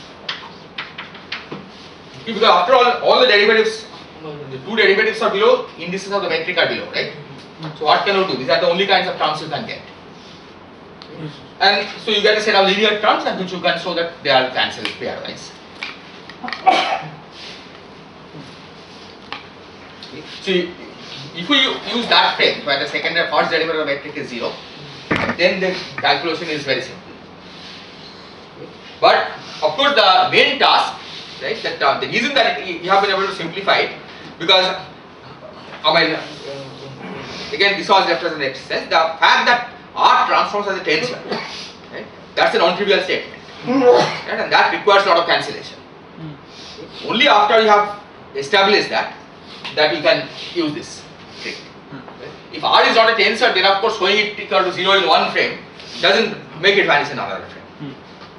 Okay, because after all, all the derivatives, the two derivatives are below, indices of the metric are below, right? So what can you do? These are the only kinds of terms you can get. And so you get a set of linear terms and which you can show that they are cancelled pairwise. Okay. So you, if we use that frame where the second and first derivative of the metric is zero, then the calculation is very simple. Okay. But of course the main task, right, that uh, the reason that it, you have been able to simplify it, because I mean, uh, again this was left as an exercise, the fact that R transforms as a tensor, right, that's a non-trivial statement, right, and that requires a lot of cancellation. Okay. Only after you have established that, that you can use this trick. Right. If R is not a tensor, then of course showing it equal to zero in one frame doesn't make it vanish in another frame.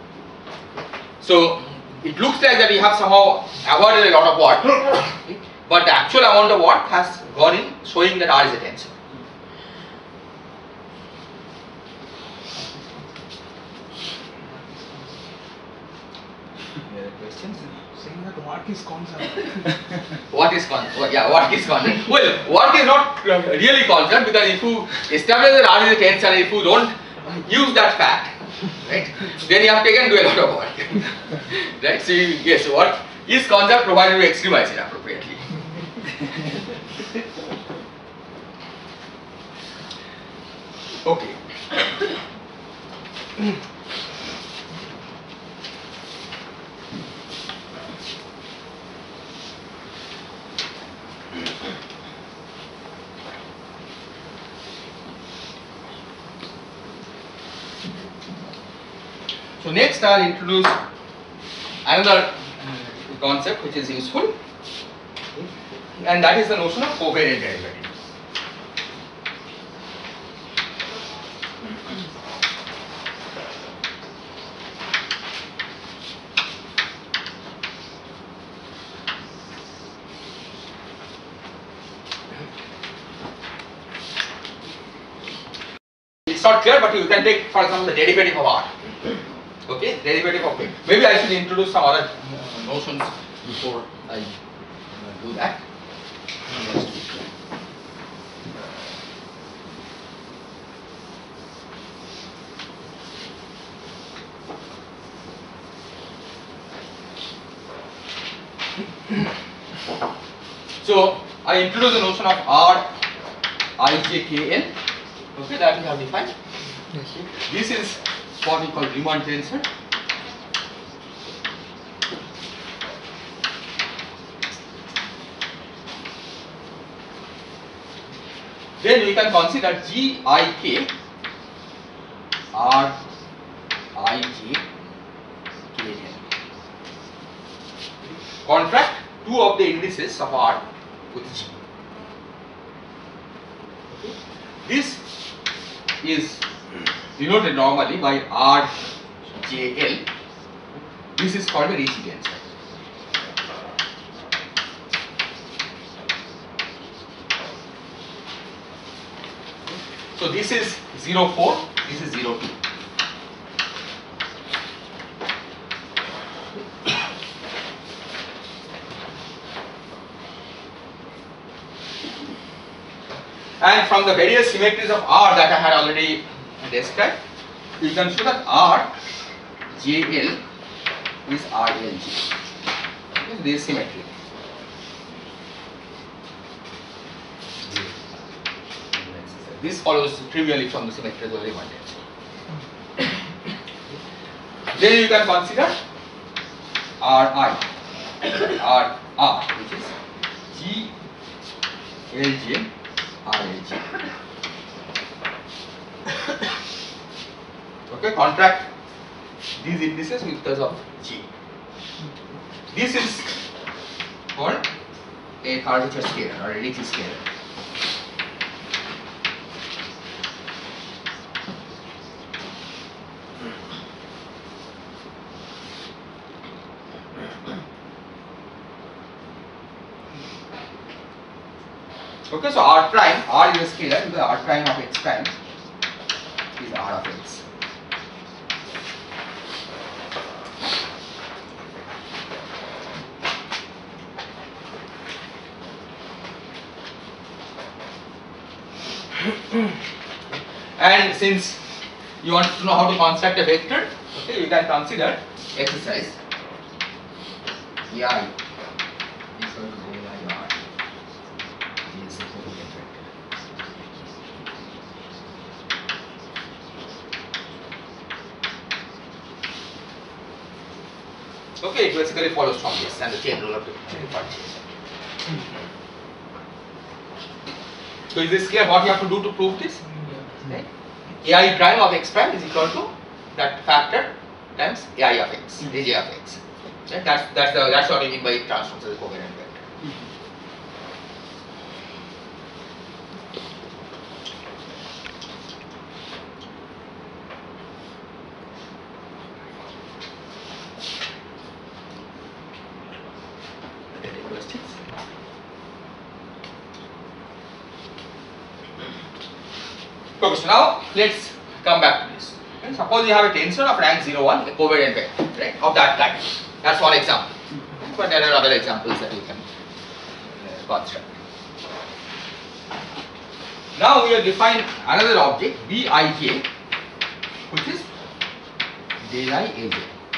So it looks like that you have somehow avoided a lot of work, okay, but the actual amount of work has gone in showing that R is a tensor. Any other questions? Saying that work is constant. What is constant? Well, yeah, work is constant. Well, work is not uh, really constant because if you establish that R is a tensor, if you don't use that fact, right, then you have taken to a lot of work. Right? So, you, yes, work is constant provided you extremize it appropriately. Okay. So next I'll introduce another concept which is useful, and that is the notion of covariant derivative. It's not clear, but you can take, for example, the derivative of R. Okay, derivative of it. Maybe I should introduce some other uh, notions before I uh, do that. So I introduce the notion of R, I, J, K, L. Okay, that we have defined. Yes. This is what we call Riemann tensor. Then we can consider G, I, K, R, I, J, K, L. Contract two of the indices of R with G. Okay. This is denoted normally by R, J, L. This is called a Ricci tensor. So this is zero four, this is zero two. And from the various symmetries of R that I had already described, you can show that R, J, L is R, L, G. Okay, this is symmetry. This follows trivially from the symmetry of the Riemann tensor. Then you can consider R I, R R, which is G, L, J, R, L, G. Okay, contract these indices with terms of G. This is called a curvature scalar or a Ricci scalar. Okay, so R prime, R is a scalar, because R prime of x prime is R of x. And since you want to know how to construct a vector, okay, you can consider exercise E I equal to A I R. Is a covariant vector. Okay, it basically follows from this and the chain rule of differentiation. So is this clear what you have to do to prove this? Right? A I prime of x prime is equal to that factor times A I of x, A J of x. Right? That's that's the that's what I mean by it transforms as a covariant vector. Any questions? Okay, so now let's come back to this. Okay, suppose you have a tensor of rank zero one, a covariant vector, right, of that kind. That's one example. But there are other examples that you can uh, construct. Now we have defined another object, B I J, which is del I A J.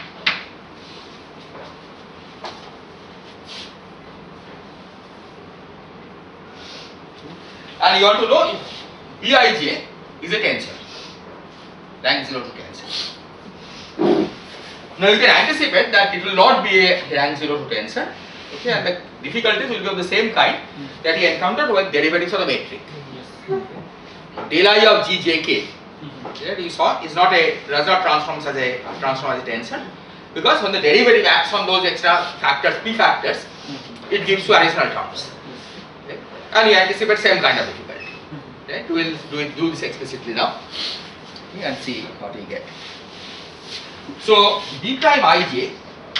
And you want to know if B I J is a tensor, rank zero to tensor. Now you can anticipate that it will not be a rank zero to tensor, okay, and the difficulties will be of the same kind that he encountered with derivatives of the metric. Del I of G J K that you saw is not a does not transform as a transform as a tensor, because when the derivative acts on those extra factors, p factors, it gives you additional terms. Okay? And you anticipate same kind of difficulty. Okay? We will do it, do this explicitly now, okay, and see what we get. So b prime ij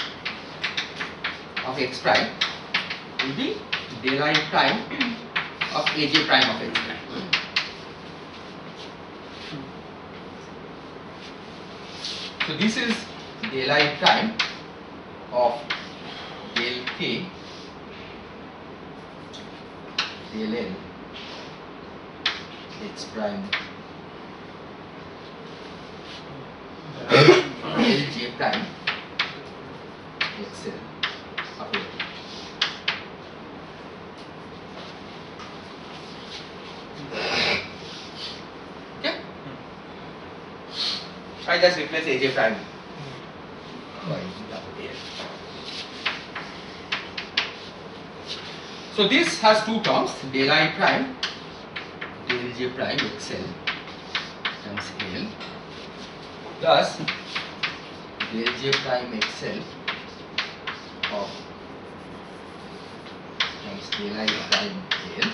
of x prime will be del I prime of aj prime of x prime. So this is del I prime of del k del l x prime del j prime xl of l. Okay? I just replace aj prime by l. So this has two terms, del I prime del j prime xl times l plus del j prime xl of times del I prime l.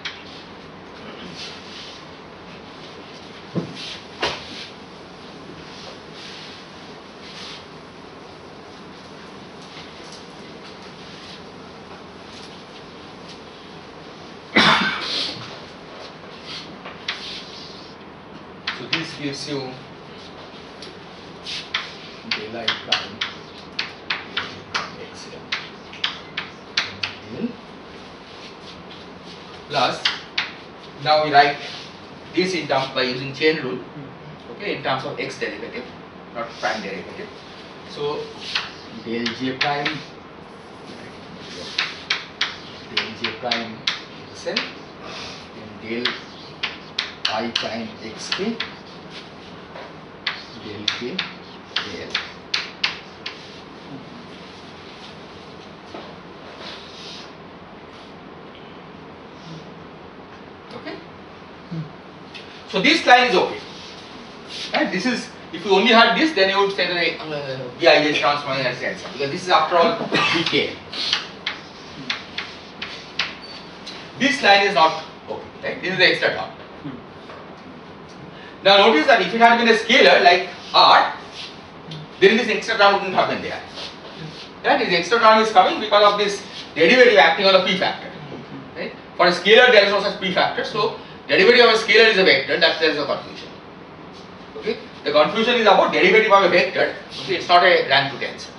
So this gives you del I prime xl l plus, now we write this in terms by using chain rule, okay, in terms of x derivative, not prime derivative. So del j prime del j prime xl and del I prime xk del k del. Okay. So this line is okay. Right? This is, if you only had this, then you would say that uh, Bij is transforming as tensor, because this is after all dk. This line is not okay. Right? This is the extra term. Now notice that if it had been a scalar like r, then this extra term wouldn't have been there. Right? This extra term is coming because of this derivative acting on the p factor. Right? For a scalar there is no such p factor, so derivative of a scalar is a vector, that there is a confusion. Okay? The confusion is about derivative of a vector, okay? It's not a rank two tensor.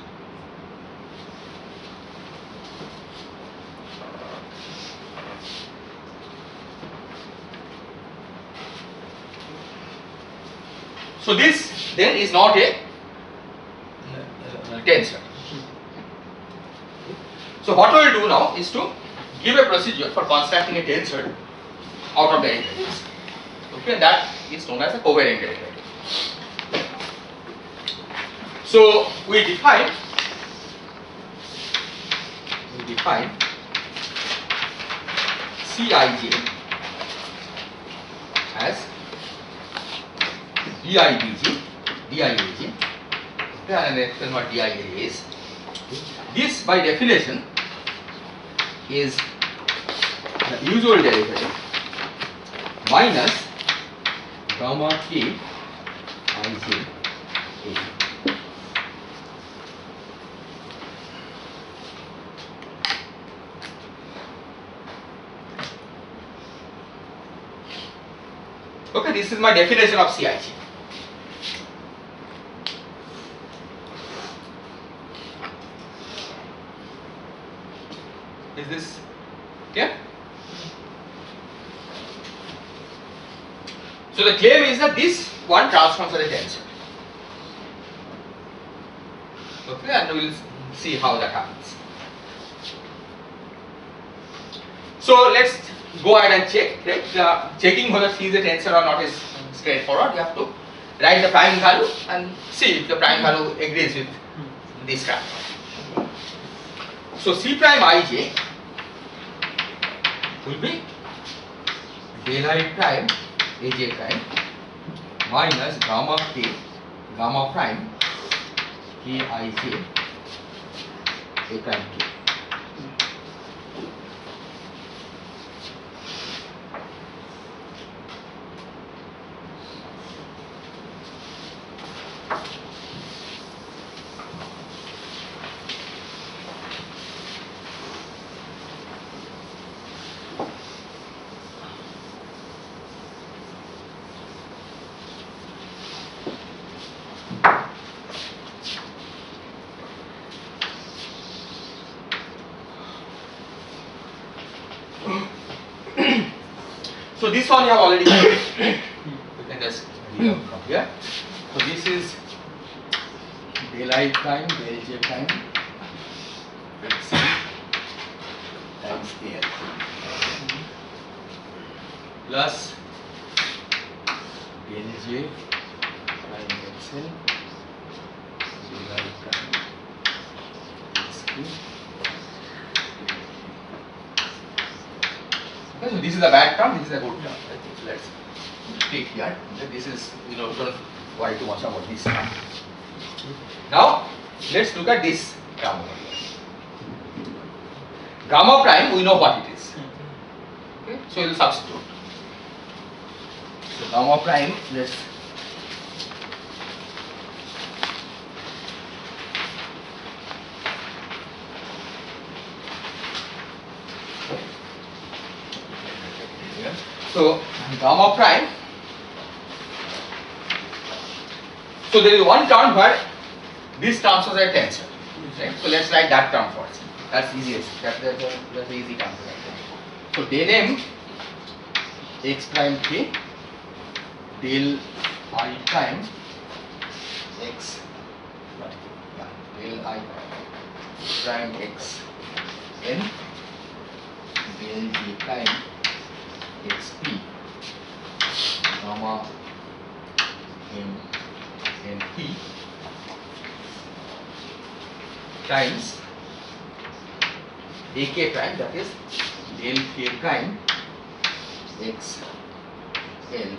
So this then is not a uh, tensor. So what we will do now is to give a procedure for constructing a tensor out of derivatives. Okay, and that is known as a covariant derivative. So we define we define Cij as dIdj, dIaj, okay, and explain what dIaj is. This by definition is the usual derivative minus gamma k ij a. Okay, this is my definition of Cij. Is this clear? So the claim is that this one transforms as a tensor. Okay, and we will see how that happens. So let's go ahead and check. Right? Uh, checking whether C is a tensor or not is straightforward. You have to write the prime value and see if the prime value agrees with this graph. So C prime ij will be del I prime aj prime minus gamma k, gamma prime k I j a prime k. So this one you have already you can just read out from here. So this is del I prime del j prime x times A L plus del j prime x L del I prime x Q. Okay, so this is a bad term, this is a good term. I think so let's take here. Okay, this is, you know, don't worry too much about this term. Now let's look at this term over here. Gamma prime, we know what it is. Okay, so we will substitute. So gamma prime, let's So gamma prime. So there is one term where this transfers a tensor. Right? So let's write that term first. That's easiest. That's the that's the easy term to write. So del m x prime k del I prime x yeah, del I prime x n del j prime xp gamma m n p times ak prime, that is del k prime x l.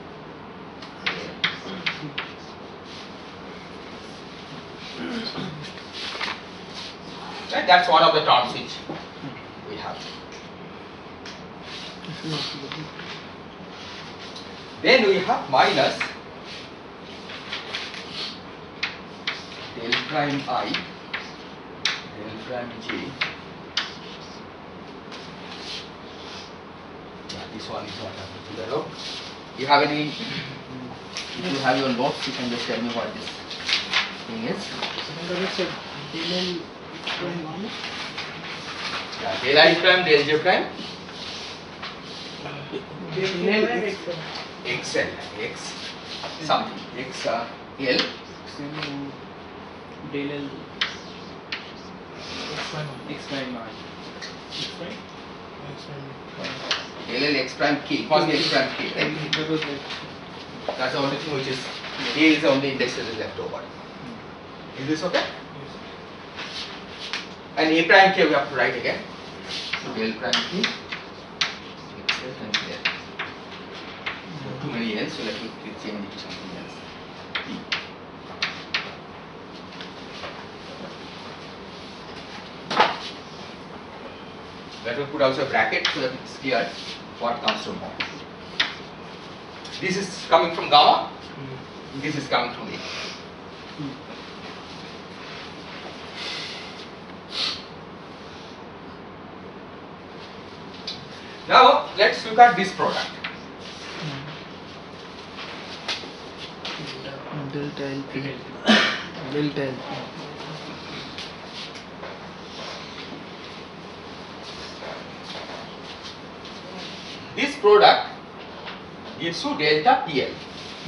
Right, that's one of the terms which we have. Then we have minus del prime I del prime j. Yeah, this one is what I have to figure out. You have any? If you have your notes, you can just tell me what this thing is. Yeah, del I prime del j prime. X L, X something, X uh, L. Del L X prime I. X prime. X prime. L L X prime K, it must be X prime K, right? That's the only thing which is, K is the only index that is left over. Is this okay? Yes. And A prime K we have to write again. So del prime K, X L and L. So too many L's, so let me change it to something else. P. Let me put also a bracket so that it's clear what comes from what. This is coming from gamma, mm. This is coming from A. Mm. Now let's look at this product. Delta L P. Delta L P. This product gives you delta P L.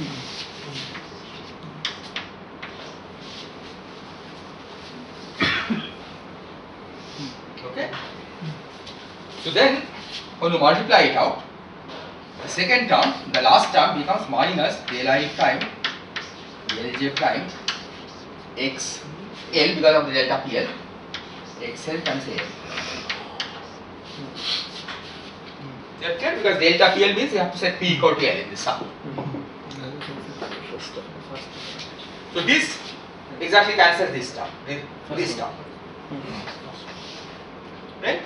Okay? So then, when you multiply it out, the second term, the last term becomes minus del I prime del j prime x L because of the delta P L, x L times A L. That's clear, because delta P L means you have to set P equal to L in this sum. So this exactly cancels this term, this, this term, right?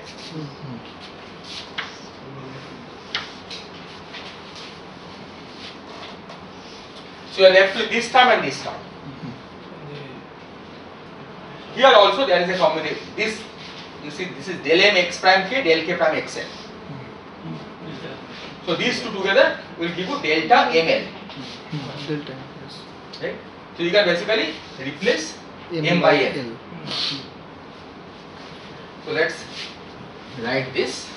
So you are left with this term and this term. Here also there is a combination. This, you see, this is del m x prime k, del k prime xl. So these two together will give you delta ml. Delta, yes. Right? So you can basically replace m by l. So let's write this.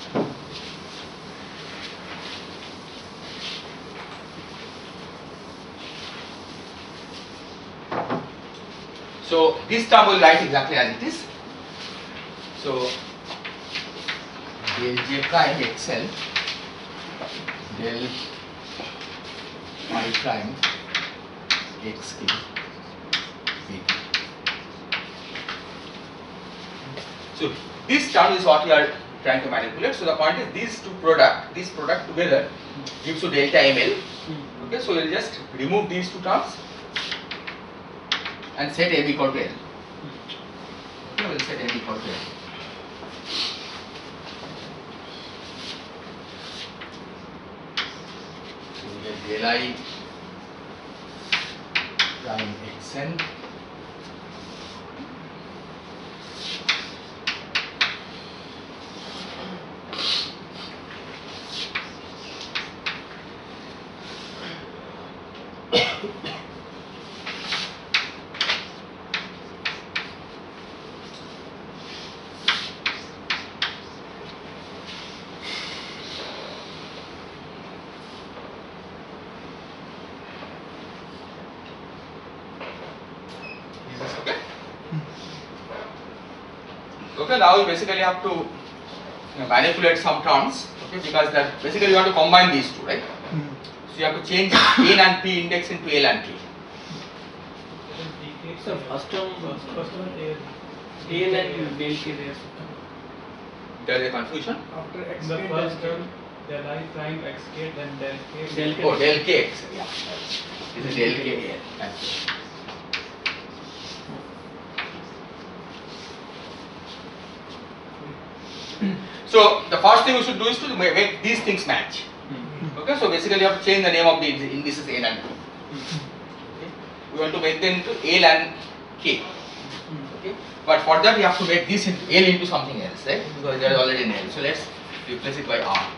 So this term will write exactly as it is. So del j prime xl del I prime xk pt. So this term is what we are trying to manipulate. So the point is these two product, this product together gives you delta ml. Okay, so we'll just remove these two terms and set m equal to l. Okay, we'll set m equal to l. So we get del I prime xn Okay, now you basically have to you know, manipulate some terms, okay, because that basically you have to combine these two, right? Mm. So you have to change n and p index into l and k. So first term, first term A, A and del K there. There is a confusion. After x The K, first del term, del I prime xk, then del k. Del K. Oh, del k x. Yeah. This is del k l. Thank you. So the first thing we should do is to ma- make these things match. Okay, so basically you have to change the name of the indices n and p. Okay. We want to make them into l and k. Okay, but for that we have to make this into l into something else, right? Because there is already an l. So let's replace it by r.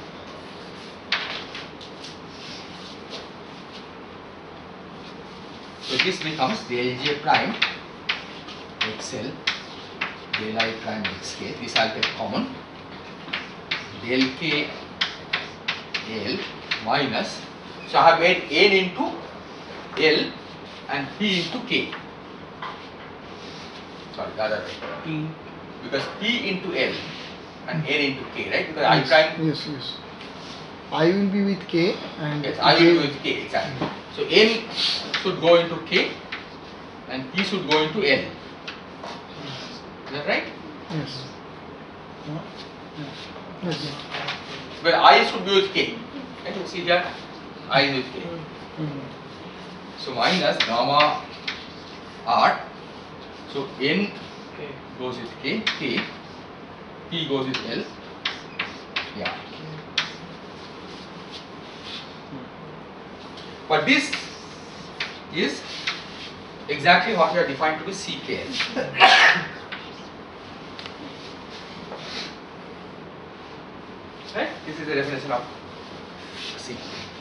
So this becomes del j prime xl del I prime xk. This I'll take common. Del k l minus. So I have made n into l and p into k. Sorry, the other way. P. Because p into l and n into k, right? Because I prime. Yes, yes. I will be with k and Yes, I will go with k, exactly. So n should go into k and p should go into l. Is that right? Yes. Yes. But I should be with k. Can you see here? I is with k. Mm. So minus gamma r. So n K. goes with k, k, p goes with l. Yeah. But this is exactly what we are defined to be C K L. Right? This is the definition of C.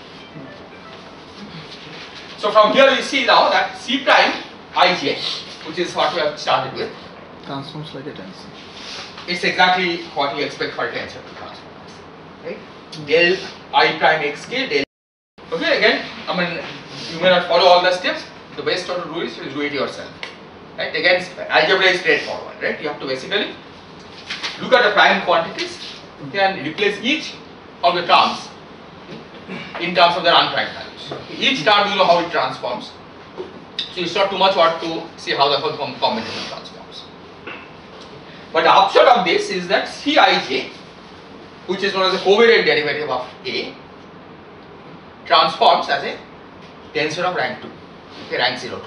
So from here you see now that C prime ij, which is what we have started with, Transforms like a tensor. it's exactly what we expect for a tensor to transform. Right? Del I prime xk, del. Okay, again, I mean, you may not follow all the steps. The best way to do is to do it yourself. Right? Again, algebra is straightforward. Right? You have to basically look at the prime quantities, okay, and replace each of the terms in terms of their unprime values. Each term you know how it transforms. So it's not too much work to see how the whole com- combination transforms. But the upshot of this is that Cij, which is known as the covariant derivative of A, transforms as a tensor of rank two. Okay, rank zero.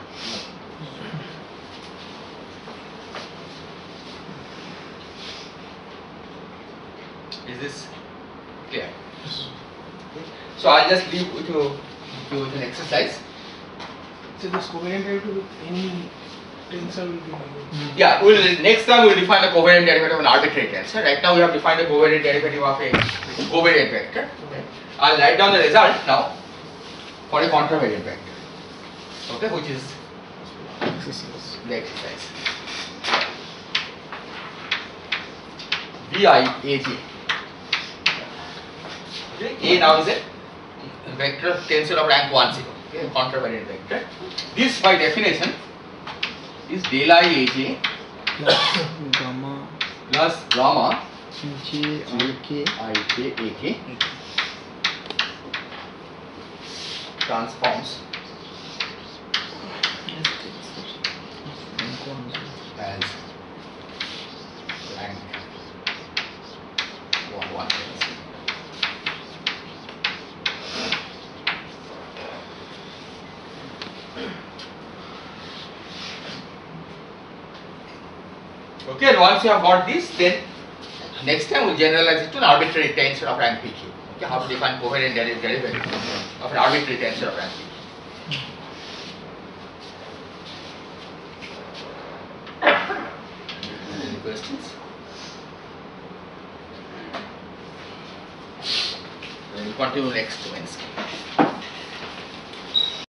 Is this clear? Okay. So I'll just leave with you, you with an exercise. So this covariant derivative with any tensor will be given. Yeah, we'll next time we'll define the covariant derivative of an arbitrary tensor. Right now we have defined the covariant derivative of a covariant vector. Okay. I'll write down the result now for a contravariant vector. Okay, which is the exercise. V I A J. Okay, A now is a vector tensor of rank one zero. Okay, a contravariant vector. This by definition is del I A J plus gamma plus gamma J I K I J A K transforms as rank one one tensor. Okay, and once you have got this, then next time we'll generalize it to an arbitrary tensor of rank P Q. Okay, how to define covariant deri- derivative of an arbitrary tensor of rank P Q. Any questions? Then we'll continue next Wednesday.